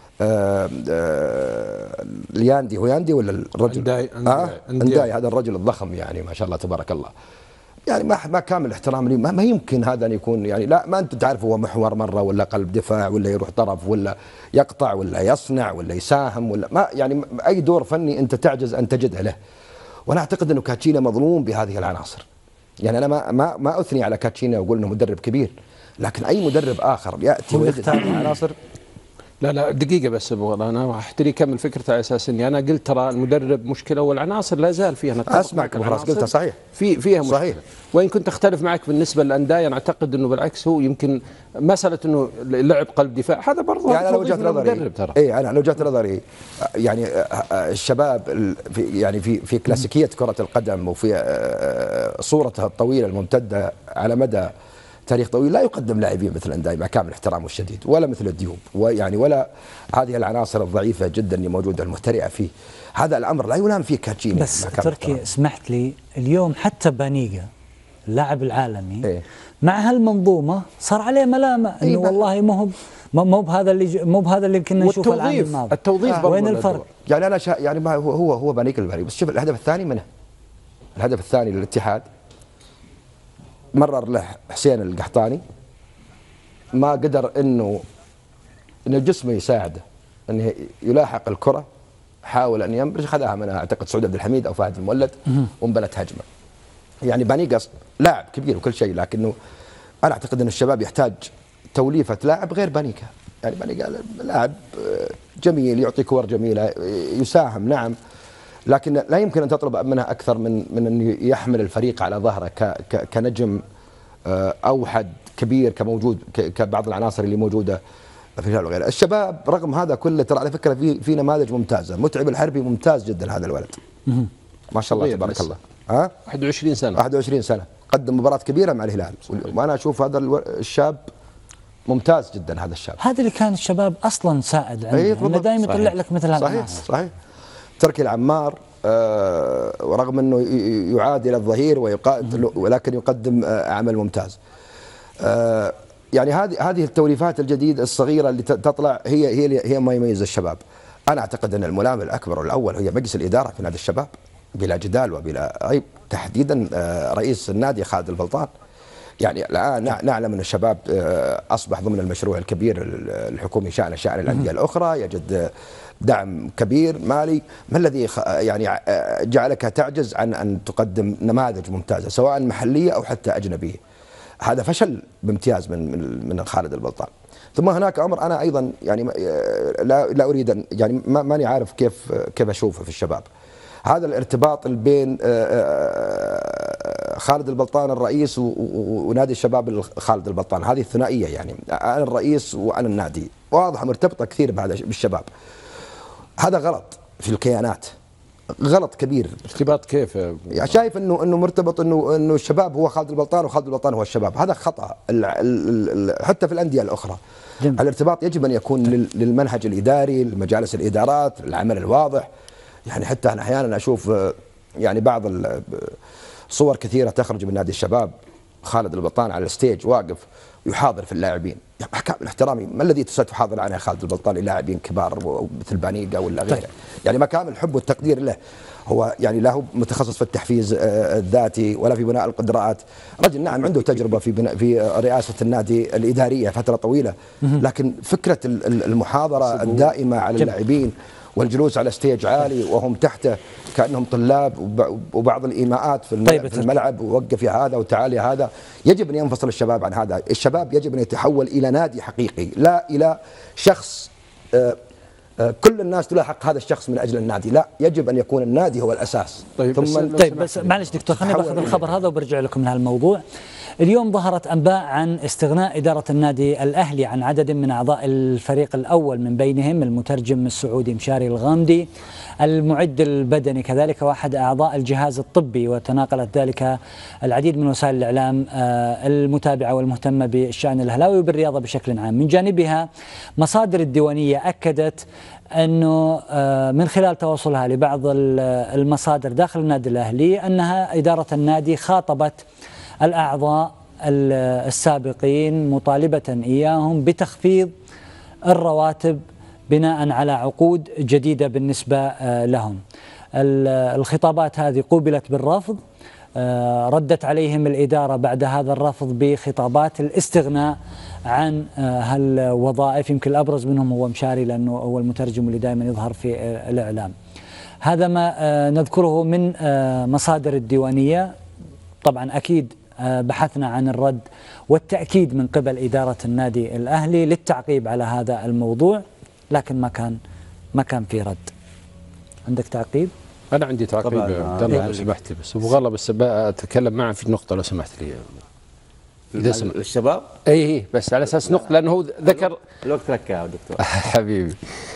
الياندي، هو ياندي ولا الرجل؟ انداي هذا الرجل الضخم يعني ما شاء الله تبارك الله، يعني ما كامل احترام لي، ما يمكن هذا أن يكون يعني لا، ما أنت تعرف هو محور مرة ولا قلب دفاع ولا يروح طرف ولا يقطع ولا يصنع ولا يساهم ولا ما، يعني أي دور فني أنت تعجز أن تجده له. وأنا أعتقد أنه كاتشينا مظلوم بهذه العناصر. يعني أنا ما أثني على كاتشينا وأقول أنه مدرب كبير، لكن أي مدرب آخر يأتي ويختار عناصر لا دقيقة بس ابغى انا احتري كمل فكرته على اساس اني انا قلت ترى المدرب مشكلة والعناصر لا زال فيها. انا اسمعك خلاص قلتها صحيح. فيها مشكلة. صحيح. وان كنت اختلف معك بالنسبة للاندية، انا اعتقد انه بالعكس هو يمكن مسألة انه لعب قلب دفاع هذا برضه يعني انا لو وجهة نظري انا لو وجهة نظري يعني الشباب يعني في كلاسيكية كرة القدم وفي صورتها الطويلة الممتدة على مدى تاريخ طويل لا يقدم لاعبين مثل الانديه مع كامل احترامه الشديد، ولا مثل الديوب، ويعني ولا هذه العناصر الضعيفه جدا اللي موجوده المهترئه فيه. هذا الامر لا يلام فيه كاتشيني. بس تركي اسمحت لي، اليوم حتى بانيجا اللاعب العالمي مع هالمنظومه صار عليه ملامه انه والله مو بهذا اللي كنا نشوفه العام الماضي. التوظيف وين الفرق؟ يعني انا يعني ما هو بانيجا الباري، بس شوف الهدف الثاني منه. الهدف الثاني للاتحاد مرر له حسين القحطاني، ما قدر انه جسمه يساعده انه يلاحق الكره، حاول ان ينبرج، خذها من اعتقد سعود عبد الحميد او فهد المولد وانبلت هجمه. يعني بانيجا لاعب كبير وكل شيء، لكنه انا اعتقد ان الشباب يحتاج توليفه لاعب غير بانيجا. يعني بانيجا لاعب جميل، يعطي كور جميله، يساهم نعم، لكن لا يمكن ان تطلب منه اكثر من انه يحمل الفريق على ظهره كنجم اوحد كبير كموجود كبعض العناصر اللي موجوده في الهلال وغيره. الشباب رغم هذا كله ترى على فكره في نماذج ممتازه. متعب الحربي ممتاز جدا هذا الولد ما شاء الله تبارك الله. 21 سنه قدم مباراه كبيره مع الهلال، وانا اشوف هذا الشاب ممتاز جدا. هذا الشاب هذا اللي كان الشباب اصلا سائد عنده، دائما يطلع لك مثل هذا. صحيح. تركي العمار ورغم انه يعاد الى الظهير ويقاتل ولكن يقدم عمل ممتاز. يعني هذه التوليفات الجديده الصغيره اللي تطلع هي ما يميز الشباب. انا اعتقد ان الملام الاكبر والاول هي مجلس الاداره في نادي الشباب بلا جدال وبلا عيب، تحديدا رئيس النادي خالد البلطان. يعني الان نعلم ان الشباب اصبح ضمن المشروع الكبير الحكومي شان الانديه الاخرى، يجد دعم كبير مالي. ما الذي يعني جعلك تعجز عن ان تقدم نماذج ممتازه سواء محليه او حتى اجنبيه؟ هذا فشل بامتياز من خالد البلطان. ثم هناك امر انا ايضا يعني لا اريد ان يعني ماني عارف كيف اشوفه في الشباب. هذا الارتباط بين خالد البلطان الرئيس ونادي الشباب خالد البلطان، هذه الثنائيه يعني انا الرئيس وانا النادي، واضحه مرتبطه كثير بالشباب. هذا غلط في الكيانات، غلط كبير. ارتباط كيف؟ يعني شايف انه مرتبط انه الشباب هو خالد البلطان وخالد البلطان هو الشباب، هذا خطا حتى في الانديه الاخرى. الارتباط يجب ان يكون للمنهج الاداري، لمجالس الادارات، العمل الواضح. يعني حتى انا احيانا اشوف يعني بعض صور كثيره تخرج من نادي الشباب خالد البلطان على الستيج واقف يحاضر في اللاعبين. يعني كامل احترامي، ما الذي ستحاضر عنه خالد البلطان للاعبين كبار مثل بانيجا ولا غيره؟ يعني ما كامل الحب والتقدير له. هو يعني لا هو متخصص في التحفيز الذاتي ولا في بناء القدرات. رجل نعم عنده تجربه في رئاسه النادي الاداريه فتره طويله، لكن فكره المحاضره الدائمه على اللاعبين والجلوس على ستيج عالي وهم تحته كأنهم طلاب، وبعض الإيماءات في الملعب، ووقف يا هذا وتعال يا هذا. يجب أن ينفصل الشباب عن هذا. الشباب يجب أن يتحول إلى نادي حقيقي، لا إلى شخص كل الناس تلاحق هذا الشخص من أجل النادي. لا، يجب أن يكون النادي هو الأساس. بس معلش دكتور، خليني باخذ الخبر هذا وبرجع لكم من هالموضوع. اليوم ظهرت أنباء عن استغناء إدارة النادي الأهلي عن عدد من أعضاء الفريق الأول، من بينهم المترجم السعودي مشاري الغامدي، المعد البدني كذلك، واحد أعضاء الجهاز الطبي. وتناقلت ذلك العديد من وسائل الإعلام المتابعة والمهتمة بالشأن الأهلاوي وبالرياضة بشكل عام. من جانبها مصادر الديوانية أكدت أنه من خلال تواصلها لبعض المصادر داخل النادي الأهلي أنها إدارة النادي خاطبت الأعضاء السابقين مطالبة إياهم بتخفيض الرواتب بناء على عقود جديدة بالنسبة لهم. الخطابات هذه قوبلت بالرفض، ردت عليهم الإدارة بعد هذا الرفض بخطابات الاستغناء عن هالوظائف. يمكن الأبرز منهم هو مشاري لأنه هو المترجم اللي دائما يظهر في الإعلام. هذا ما نذكره من مصادر الديوانية. طبعا أكيد بحثنا عن الرد والتأكيد من قبل إدارة النادي الأهلي للتعقيب على هذا الموضوع. لكن ما كان في رد. عندك تعقيب؟ أنا عندي تعقيب عبد الله لو سمحت لي، بس أبو غلا بس أتكلم معه في نقطة لو سمحت لي. إذا الشباب؟ إيه بس على أساس نقطة، لأنه هو ذكر الوقت لك يا دكتور. حبيبي.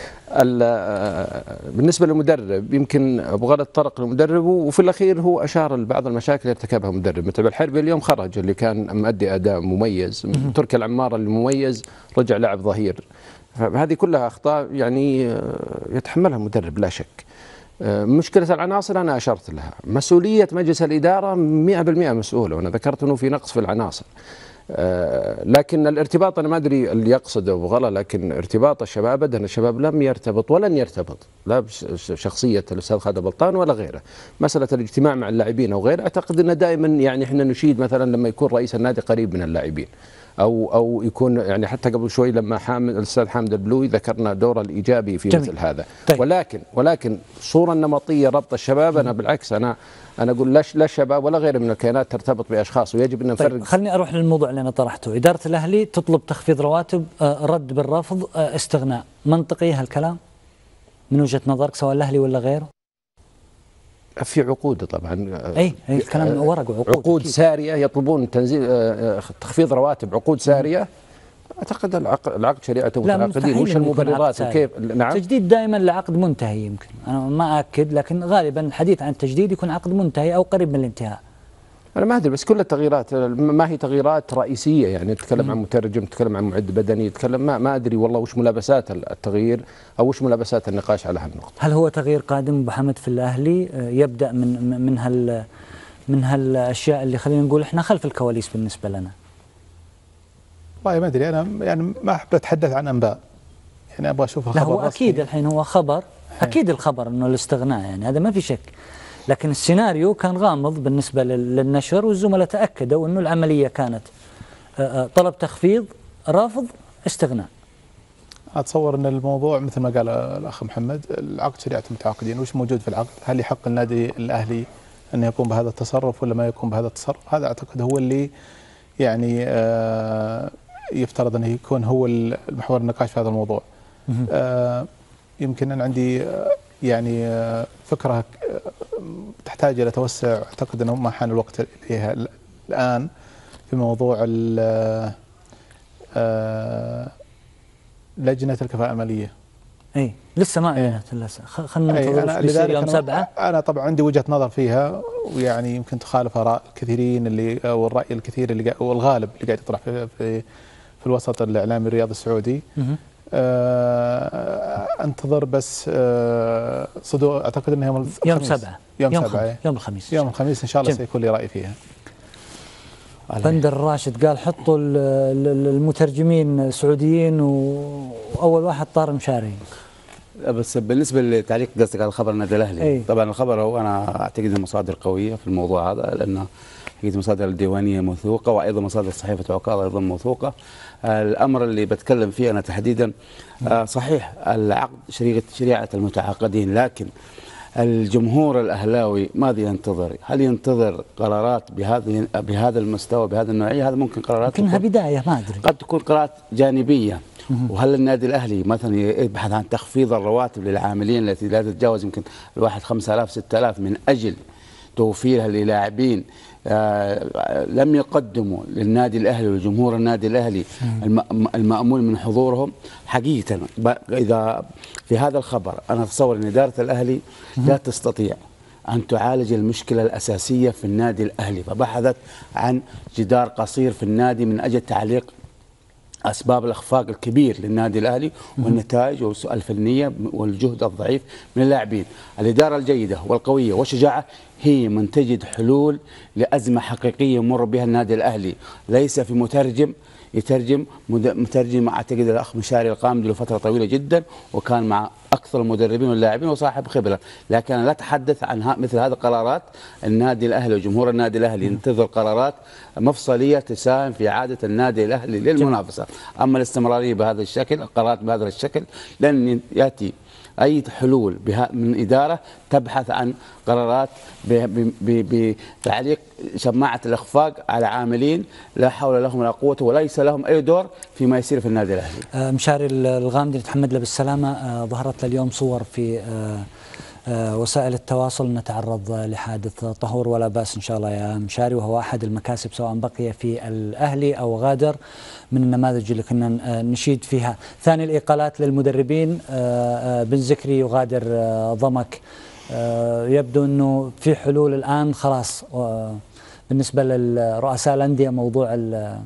بالنسبة للمدرب، يمكن أبو غلا تطرق للمدرب، وفي الأخير هو أشار لبعض المشاكل اللي ارتكبها المدرب. متعب الحربي اليوم خرج، اللي كان مؤدي أداء مميز، تركي العمار اللي مميز رجع لاعب ظهير. فهذه كلها أخطاء يعني يتحملها المدرب لا شك. مشكلة العناصر أنا أشرت لها، مسؤولية مجلس الإدارة 100% مسؤولة، وأنا ذكرت أنه في نقص في العناصر. لكن الارتباط أنا ما أدري اللي يقصده أبو غلا، لكن ارتباط الشباب أبدا، الشباب لم يرتبط ولن يرتبط لا بشخصية الأستاذ خالد بلطان ولا غيره. مسألة الاجتماع مع اللاعبين أو غيره، أعتقد أن دائما يعني إحنا نشيد مثلا لما يكون رئيس النادي قريب من اللاعبين، أو يكون يعني حتى قبل شوي لما الأستاذ حامد البلوي ذكرنا دوره الإيجابي في مثل هذا. ولكن صورة نمطية ربط الشباب، أنا بالعكس أنا أقول لا الشباب ولا غيره من الكيانات ترتبط بأشخاص، ويجب أن نفرق. طيب خلني أروح للموضوع اللي أنا طرحته. إدارة الأهلي تطلب تخفيض رواتب، رد بالرفض، استغناء. منطقي هالكلام من وجهة نظرك سواء الأهلي ولا غيره؟ في عقود طبعا، اي كلام ورق وعقود، عقود ساريه يطلبون تنزيل تخفيض رواتب، عقود ساريه. اعتقد العقد شريعه المتعاقدين، وش المبررات وكيف؟ نعم، تجديد دائما لعقد منتهي، يمكن انا ما اكد، لكن غالبا الحديث عن التجديد يكون عقد منتهي او قريب من الانتهاء. انا ما ادري، بس كل التغييرات ما هي تغييرات رئيسيه، يعني تتكلم عن مترجم، تتكلم عن معد بدني، تتكلم ما ادري والله وش ملابسات التغيير او وش ملابسات النقاش على هالنقطه. هل هو تغيير قادم ابو حمد في الاهلي يبدا من هالاشياء اللي خلينا نقول احنا خلف الكواليس بالنسبه لنا؟ والله ما ادري، انا يعني ما احب اتحدث عن انباء، يعني ابغى اشوف الخبر. لا هو اكيد الحين هو خبر، اكيد الخبر انه الاستغناء، يعني هذا ما في شك، لكن السيناريو كان غامض بالنسبه للنشر، والزملاء تاكدوا انه العمليه كانت طلب تخفيض، رفض، استغناء. اتصور ان الموضوع مثل ما قال الاخ محمد، العقد شريعه المتعاقدين، وش موجود في العقد؟ هل يحق النادي الاهلي ان يقوم بهذا التصرف ولا ما يقوم بهذا التصرف؟ هذا اعتقد هو اللي يعني يفترض انه يكون هو المحور النقاش في هذا الموضوع. يمكن انا عندي يعني فكره تحتاج الى توسع، اعتقد انه ما حان الوقت اليها الان في موضوع لجنه الكفاءه الماليه. اي لسه ما اعلنت لسه، خلينا ننتظر يوم 7. انا طبعا عندي وجهه نظر فيها، ويعني يمكن تخالف اراء الكثيرين اللي والراي الكثير اللي والغالب اللي قاعد يطرح في الوسط الاعلامي الرياضي السعودي. انتظر بس صدور، اعتقد انه يوم 7 يوم الخميس ان شاء الله سيكون لي راي فيها. بندر راشد قال حطوا المترجمين سعوديين، واول واحد طار مشاري. بس بالنسبه لتعليق قصدك على خبر النادي الاهلي، طبعا الخبر هو انا اعتقد المصادر قويه في الموضوع هذا، لانه اكيد مصادر الديوانيه موثوقه، وايضا مصادر صحيفه عكاظ ايضا موثوقه. الامر اللي بتكلم فيه انا تحديدا صحيح العقد شريعه المتعاقدين، لكن الجمهور الاهلاوي ماذا ينتظر؟ هل ينتظر قرارات بهذا المستوى بهذا النوعيه؟ هذا ممكن قرارات يمكنها بدايه، ما ادري، قد تكون قرارات جانبيه. وهل النادي الاهلي مثلا يبحث عن تخفيض الرواتب للعاملين التي لا تتجاوز يمكن الواحد 5000 6000 من اجل توفيرها للاعبين لم يقدموا للنادي الاهلي ولجمهور النادي الاهلي المأمول من حضورهم؟ حقيقه اذا في هذا الخبر انا اتصور ان اداره الاهلي لا تستطيع أن تعالج المشكلة الأساسية في النادي الأهلي، فبحثت عن جدار قصير في النادي من أجل تعليق أسباب الإخفاق الكبير للنادي الأهلي والنتائج الفنية والجهد الضعيف من اللاعبين. الإدارة الجيدة والقوية والشجاعة هي من تجد حلول لأزمة حقيقية يمر بها النادي الأهلي، ليس في مترجم أعتقد الأخ مشاري القام له فترة طويلة جدا، وكان مع أكثر المدربين واللاعبين وصاحب خبرة، لكن أنا لا أتحدث عن مثل هذه القرارات. النادي الأهلي وجمهور النادي الأهلي ينتظر قرارات مفصلية تساهم في إعادة النادي الأهلي للمنافسة. أما الاستمرارية بهذا الشكل، القرارات بهذا الشكل لن يأتي أي حلول من إدارة تبحث عن قرارات بتعليق شماعة الإخفاق على عاملين لا حول لهم ولا قوة وليس لهم أي دور فيما يصير في النادي الأهلي. مشاري الغامدي نتحمد له بالسلامة. ظهرت اليوم صور في وسائل التواصل نتعرض لحادث طهور، ولا بأس إن شاء الله يا مشاري، وهو أحد المكاسب سواء بقي في الأهلي أو غادر، من النماذج اللي كنا نشيد فيها. ثاني الإقالات للمدربين، بن زكري يغادر ضمك، يبدو أنه في حلول الآن خلاص بالنسبة للرؤساء الأندية، موضوع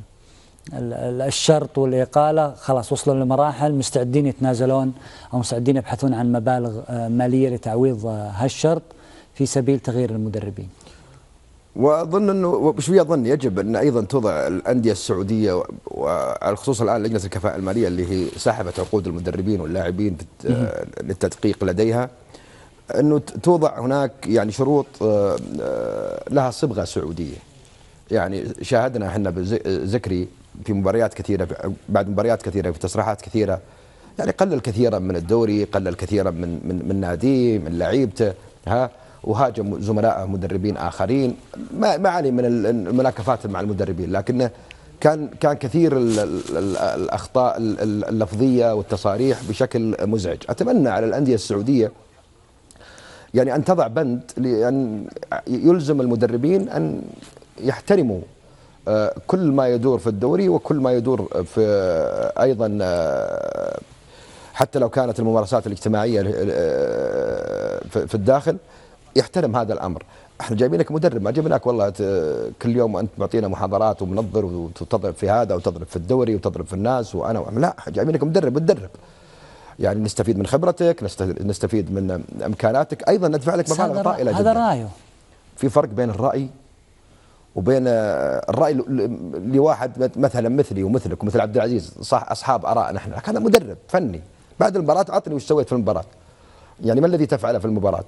الشرط والإقالة خلاص وصلوا لمراحل مستعدين يتنازلون أو مستعدين يبحثون عن مبالغ مالية لتعويض هالشرط في سبيل تغيير المدربين. واظن انه بشويه اظن يجب ان ايضا توضع الانديه السعوديه وعلى الخصوص الان لجنه الكفاءه الماليه اللي هي سحبت عقود المدربين واللاعبين للتدقيق لديها، انه توضع هناك يعني شروط لها صبغه سعوديه. يعني شاهدنا احنا بذكري في مباريات كثيره، بعد مباريات كثيره في تصريحات كثيره، يعني قلل كثيرا من الدوري، قلل كثيرا من ناديه، من لعيبته، وهاجم زملاء مدربين اخرين. ما علي من المناكفات مع المدربين، لكنه كان كثير الاخطاء اللفظيه والتصاريح بشكل مزعج. اتمنى على الانديه السعوديه يعني ان تضع بند لان يلزم المدربين ان يحترموا كل ما يدور في الدوري وكل ما يدور في ايضا حتى لو كانت الممارسات الاجتماعيه في الداخل، يحترم هذا الامر. احنا جايبينك مدرب، ما جبناك والله كل يوم وانت معطينا محاضرات ومنظر وتضرب في هذا وتضرب في الدوري وتضرب في الناس وانا لا، جايبينك مدرب بتدرب. يعني نستفيد من خبرتك، نستفيد من امكاناتك، ايضا ندفع لك مبالغ طائله جدا. هذا رايه. في فرق بين الراي وبين الراي لواحد مثلا مثلي ومثلك ومثل عبد العزيز، صح اصحاب اراء نحن، هذا مدرب فني. بعد المباراه عطني وش سويت في المباراه، يعني ما الذي تفعله في المباراه.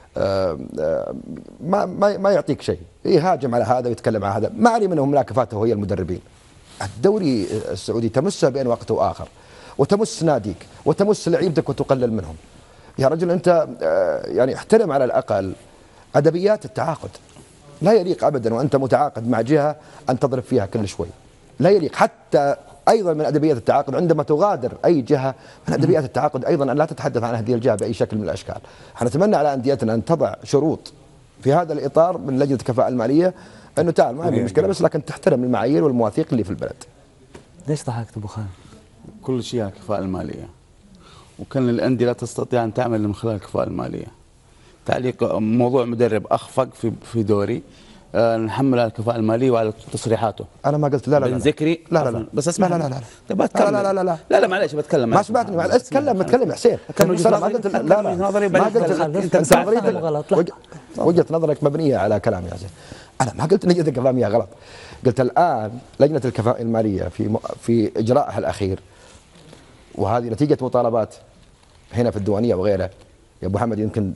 ما يعطيك شيء، يهاجم على هذا ويتكلم على هذا. ما علي منهم مناكفاته هي المدربين. الدوري السعودي تمسه بين وقت واخر، وتمس ناديك وتمس لعيبتك وتقلل منهم. يا رجل انت يعني احترم على الاقل ادبيات التعاقد. لا يليق ابدا وانت متعاقد مع جهه ان تضرب فيها كل شوي، لا يليق. حتى ايضا من ادبيات التعاقد عندما تغادر اي جهه، من ادبيات التعاقد ايضا ان لا تتحدث عن هذه الجهه باي شكل من الاشكال. احنا نتمنى على انديتنا ان تضع شروط في هذا الاطار من لجنه الكفاءه الماليه، انه تعال ما في مشكله بس لكن تحترم المعايير والمواثيق اللي في البلد. ليش ضحكت ابو خالد؟ كل شيء الكفاءه الماليه، وكان الانديه لا تستطيع ان تعمل من خلال الكفاءه الماليه. تعليق موضوع مدرب اخفق في دوري، نحمل على الكفاءة المالية وعلى تصريحاته. أنا ما قلت لا بن ذكري لا بس اسمع. لا لا لا لا لا لا لا معلش بتكلم. ما سمعتني. اتكلم يا حسين. ما قلت لا ما قلت انت وجهة نظرك مبنية على كلام يا حسين. أنا ما قلت لجنة الكفاءة المالية غلط. قلت الآن لجنة الكفاءة المالية في إجراءها الأخير، وهذه نتيجة مطالبات هنا في الديوانية وغيرها. يا أبو محمد يمكن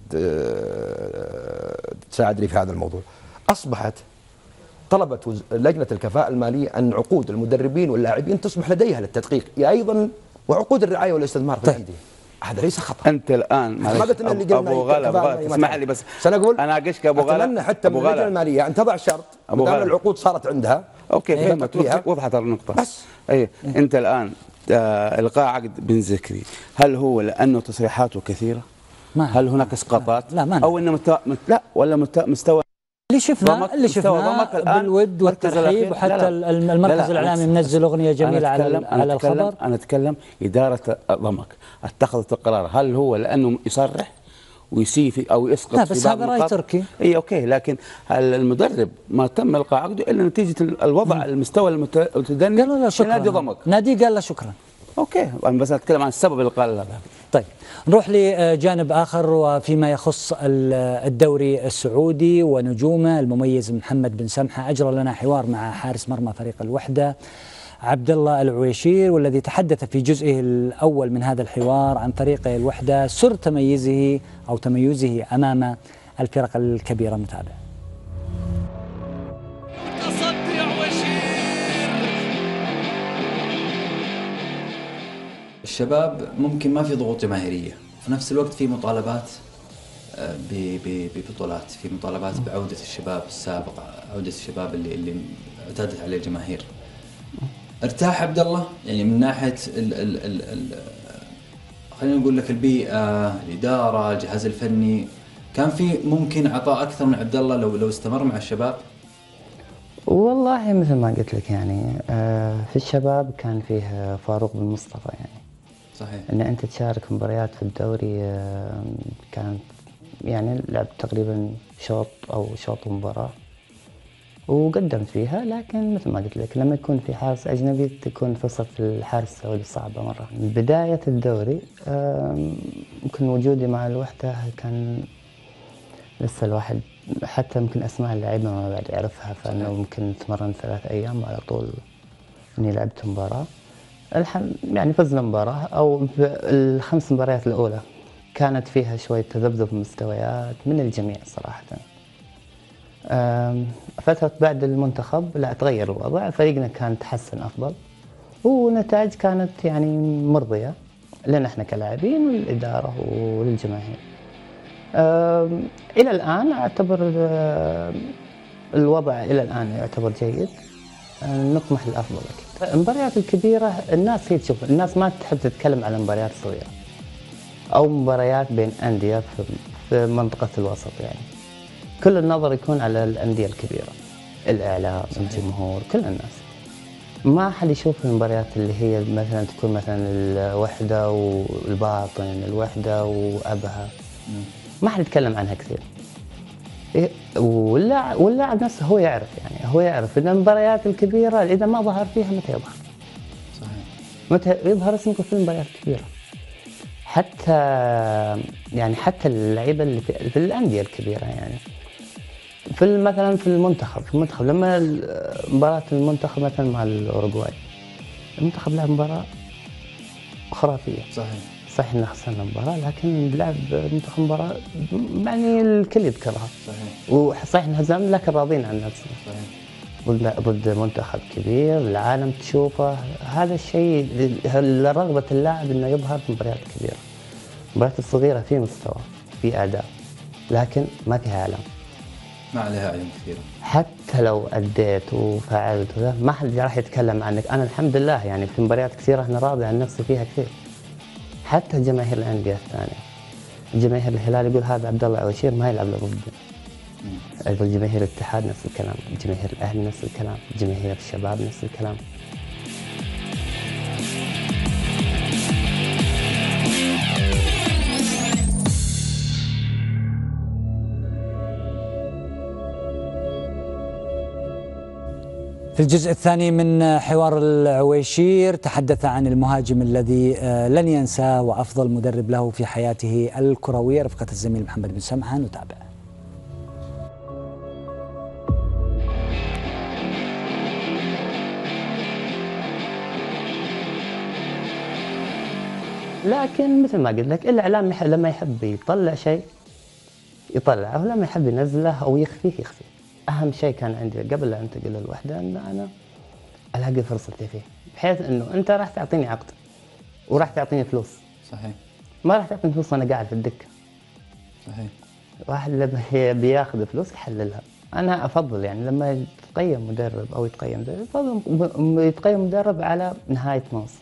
تساعدني في هذا الموضوع. أصبحت طلبت لجنة الكفاءة المالية أن عقود المدربين واللاعبين تصبح لديها للتدقيق، أيضا وعقود الرعاية والاستثمار في الأندية. هذا ليس خطأ. أنت الآن ما قلت إن اللي قلنا أبو غالب اسمح لي بس سنقول أنا أقشك أبو غالب. أتمنى حتى من اللجنة المالية أن تضع شرط دام العقود صارت عندها. أوكي وضحت النقطة. بس أنت الآن إلغاء عقد بن ذكري، هل هو لأنه تصريحاته كثيرة؟ هل هناك إسقاطات؟ لا أو إنه ولا مستوى اللي شفناه بالود والترحيب، وحتى المركز الإعلامي منزل أغنية جميلة على الخبر. أنا أتكلم إدارة ضمك اتخذت القرار، هل هو لأنه يصرح ويسيء أو يسقط لا بس هذا رأي تركي. اي اوكي، لكن المدرب ما تم القاء عقده الا نتيجه الوضع المستوى المتدني لنادي ضمك. نادي قال له شكرا. اوكي انا بس اتكلم عن السبب اللي قال هذا. طيب نروح لجانب آخر، وفيما يخص الدوري السعودي ونجومه. المميز محمد بن سمحة أجرى لنا حوار مع حارس مرمى فريق الوحدة عبد الله العويشير، والذي تحدث في جزئه الأول من هذا الحوار عن فريق الوحدة، سر تميزه أمام الفرق الكبيرة. نتابع. الشباب ممكن ما في ضغوط جماهيرية، في نفس الوقت في مطالبات ببطولات، في مطالبات بعودة الشباب السابق، عودة الشباب اللي اعتادت عليه الجماهير. ارتاح عبد الله يعني من ناحية خلينا نقول لك البيئة، الإدارة، الجهاز الفني، كان في ممكن عطاء أكثر من عبد الله لو استمر مع الشباب؟ والله مثل ما قلت لك يعني في الشباب كان فيه فاروق بن مصطفى يعني صحيح. ان انت تشارك مباريات في الدوري كانت يعني لعبت تقريبا شوط او شوط مباراة وقدمت فيها، لكن مثل ما قلت لك لما يكون في حارس اجنبي تكون فرصة الحارس السعودي صعبة مرة. بداية الدوري يمكن وجودي مع الوحدة كان لسه الواحد حتى يمكن اسماء اللعيبه ما بعد يعرفها، فانه يمكن تمرن 3 أيام على طول اني لعبت مباراه. يعني فزنا مباراه او ال5 مباريات الاولى كانت فيها شويه تذبذب مستويات من الجميع صراحه. فتره بعد المنتخب لا تغير الوضع، فريقنا كان تحسن افضل ونتائج كانت يعني مرضيه لنا احنا كلاعبين والاداره وللجماهير. إلى الآن أعتبر الوضع إلى الآن يعتبر جيد، نطمح للأفضل أكيد. المباريات الكبيرة الناس هي تشوف، الناس ما تحب تتكلم عن المباريات الصغيرة أو مباريات بين أندية في منطقة الوسط يعني. كل النظر يكون على الأندية الكبيرة، الإعلام، الجمهور، كل الناس. ما حد يشوف المباريات اللي هي مثلا تكون مثلا الوحدة والباطن، الوحدة وأبها، ما حد يتكلم عنها كثير. واللاعب نفسه هو يعرف يعني، هو يعرف ان المباريات الكبيره اذا ما ظهر فيها متى يظهر؟ صحيح. متى يظهر اسمه في المباريات الكبيره. حتى يعني حتى اللعيبه اللي في الانديه الكبيره يعني مثلا في المنتخب لما مباراه المنتخب مثلا مع الاوروغواي، المنتخب لعب مباراه خرافيه. صحيح. صحيح ان خسرنا المباراه، لكن لعب منتخب مباراه يعني الكل يذكرها. صحيح. وصحيح انهزمنا لكن راضين عن نفسنا. صحيح. ضد منتخب كبير العالم تشوفه، هذا الشيء رغبه اللاعب انه يظهر في مباريات كبيره. المباريات الصغيره في مستوى، في اداء، لكن ما فيها اعلام. ما عليها اعلام كثير. حتى لو اديت وفعلت ما حد راح يتكلم عنك. انا الحمد لله يعني في مباريات كثيره انا راضي عن نفسي فيها كثير. حتى جماهير الانديه الثانيه، جماهير الهلال يقول هذا عبد الله عويشير ما يلعب له ضدي. جماهير الاتحاد نفس الكلام، جماهير الاهلي نفس الكلام، جماهير الشباب نفس الكلام. في الجزء الثاني من حوار العويشير تحدث عن المهاجم الذي لن ينساه وأفضل مدرب له في حياته الكروية رفقة الزميل محمد بن سمحة. نتابع. لكن مثل ما قلت لك الإعلام لما يحب يطلع شيء يطلعه، ولما يحب ينزله أو يخفيه يخفيه. أهم شيء كان عندي قبل لا أنتقل للوحدة أن أنا ألاقي فرصتي فيه، بحيث أنه أنت راح تعطيني عقد وراح تعطيني فلوس. صحيح. ما راح تعطيني فلوس وأنا قاعد في الدكة. صحيح. واحد لما بياخذ فلوس يحللها. أنا أفضل يعني لما يتقيم مدرب أو يتقيم مدرب، أفضل يتقيم مدرب على نهاية موسم.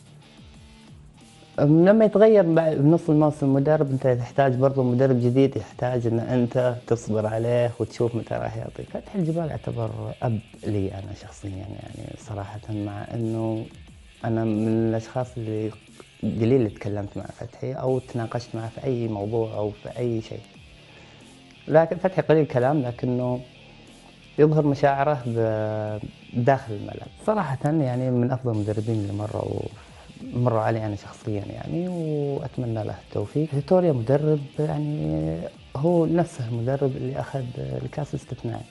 لما يتغير بنص الموسم المدرب، انت تحتاج برضه مدرب جديد، يحتاج ان انت تصبر عليه وتشوف متى راح يعطيك. فتحي الجبال يعتبر اب لي انا شخصيا يعني صراحه، مع انه انا من الاشخاص اللي قليل اللي تكلمت مع فتحي او تناقشت معه في اي موضوع او في اي شيء. لكن فتحي قليل كلام لكنه يظهر مشاعره داخل الملعب. صراحه يعني من افضل المدربين اللي مروا علي أنا شخصيا يعني، وأتمنى له التوفيق. فيتوريا مدرب يعني هو نفسه المدرب اللي أخذ الكاس الاستثنائي،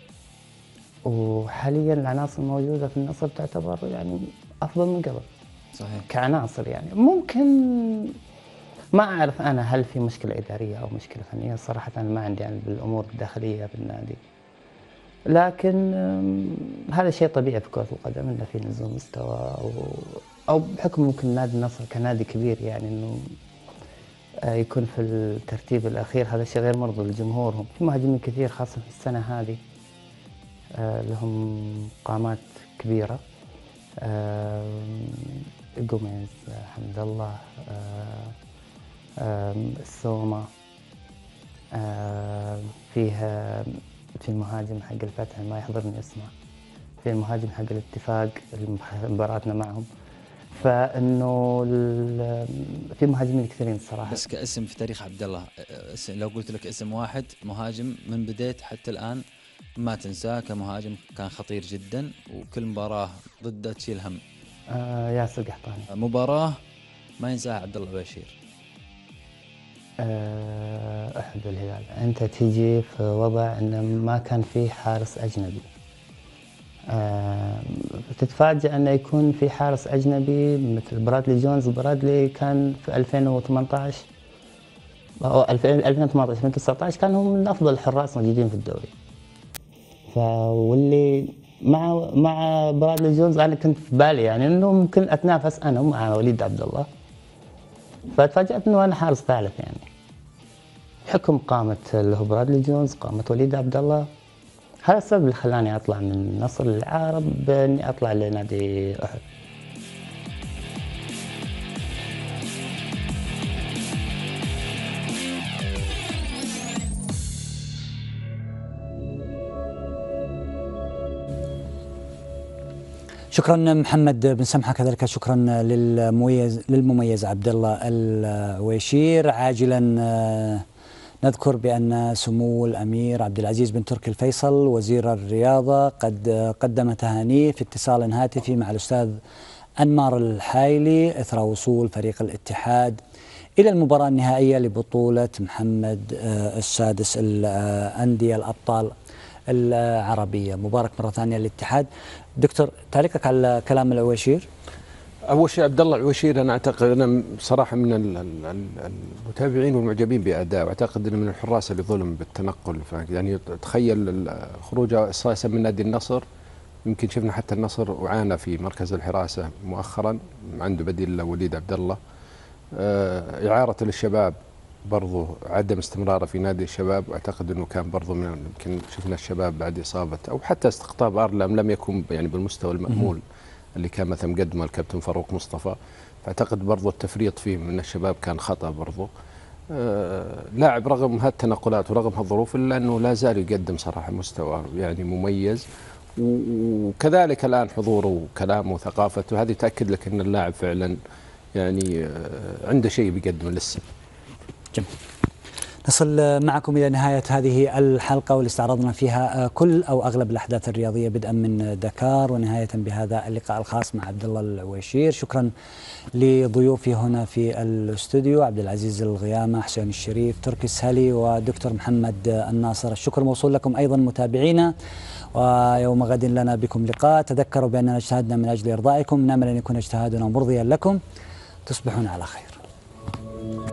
وحاليا العناصر الموجودة في النصر تعتبر يعني أفضل من قبل. صحيح. كعناصر يعني ممكن ما أعرف أنا هل في مشكلة إدارية أو مشكلة فنية، صراحة أنا ما عندي يعني بالأمور الداخلية في النادي، لكن هذا شيء طبيعي في كرة القدم إنه في نزول مستوى أو بحكم ممكن نادي النصر كنادي كبير يعني إنه يكون في الترتيب الأخير، هذا الشيء غير مرضي لجمهورهم. في مهاجمين كثير خاصة في السنة هذه لهم قامات كبيرة، جوميز، حمد الله، السومة، فيها في المهاجم حق الفتح ما يحضرني اسمه، في المهاجم حق الاتفاق مباراتنا معهم، فانه في مهاجمين كثيرين الصراحه. بس كاسم في تاريخ عبد الله، لو قلت لك اسم واحد مهاجم من بديت حتى الان ما تنساه كمهاجم كان خطير جدا وكل مباراه ضده تشيل هم. ياسر قحطاني. مباراه ما ينساها عبد الله البشير. أحد الهلال. أنت تيجي في وضع أنه ما كان فيه حارس أجنبي، تتفاجأ أنه يكون في حارس أجنبي مثل برادلي جونز. برادلي كان في 2018 أو 2018 2019 كان هو من أفضل الحراس موجودين في الدوري. واللي مع برادلي جونز أنا كنت في بالي يعني أنه ممكن أتنافس أنا مع وليد عبد الله، فتفاجأت أنه أنا حارس ثالث يعني. حكم قامة اللي هو برادلي جونز، قامة وليد عبد الله، هذا السبب اللي خلاني أطلع من نصر العارب بإني أطلع لنادي أحد. شكرا محمد بن سمحة، كذلك شكرا للمميز عبد الله العويشير. عاجلا نذكر بأن سمو الأمير عبد العزيز بن تركي الفيصل وزير الرياضة قد قدم تهانيه في اتصال هاتفي مع الأستاذ أنمار الحايلي إثر وصول فريق الاتحاد إلى المباراة النهائية لبطولة محمد السادس الأندية الأبطال العربية. مبارك مرة ثانية للاتحاد. دكتور، تعليقك على كلام العويشير؟ أول شيء عبد الله العويشير أنا أعتقد أنا صراحة من المتابعين والمعجبين بأداء، وأعتقد أنه من الحراس اللي ظلم بالتنقل. يعني تخيل خروجه أساسا من نادي النصر، يمكن شفنا حتى النصر وعانى في مركز الحراسة مؤخرا، عنده بديل وليد عبد الله. إعارة للشباب برضو عدم استمراره في نادي الشباب، واعتقد انه كان برضو من يمكن شفنا الشباب بعد اصابه او حتى استقطاب ارلم لم يكن يعني بالمستوى المأمول اللي كان مثلا مقدمه الكابتن فاروق مصطفى، فاعتقد برضو التفريط فيه من الشباب كان خطأ برضو. لاعب رغم هالتنقلات ورغم هالظروف الا انه لا زال يقدم صراحه مستوى يعني مميز، وكذلك الان حضوره وكلامه وثقافته هذه تاكد لك ان اللاعب فعلا يعني عنده شيء بيقدمه لسه. جميل. نصل معكم إلى نهاية هذه الحلقة واللي استعرضنا فيها كل أو أغلب الأحداث الرياضية بدءا من دكار ونهاية بهذا اللقاء الخاص مع عبد الله العويشير. شكرا لضيوفي هنا في الاستوديو عبد العزيز الغيامة، حسين الشريف، تركي السهلي ودكتور محمد الناصر. الشكر موصول لكم أيضا متابعينا، ويوم غد لنا بكم لقاء. تذكروا بأننا اجتهدنا من أجل إرضائكم، نأمل أن يكون اجتهادنا مرضيا لكم. تصبحون على خير.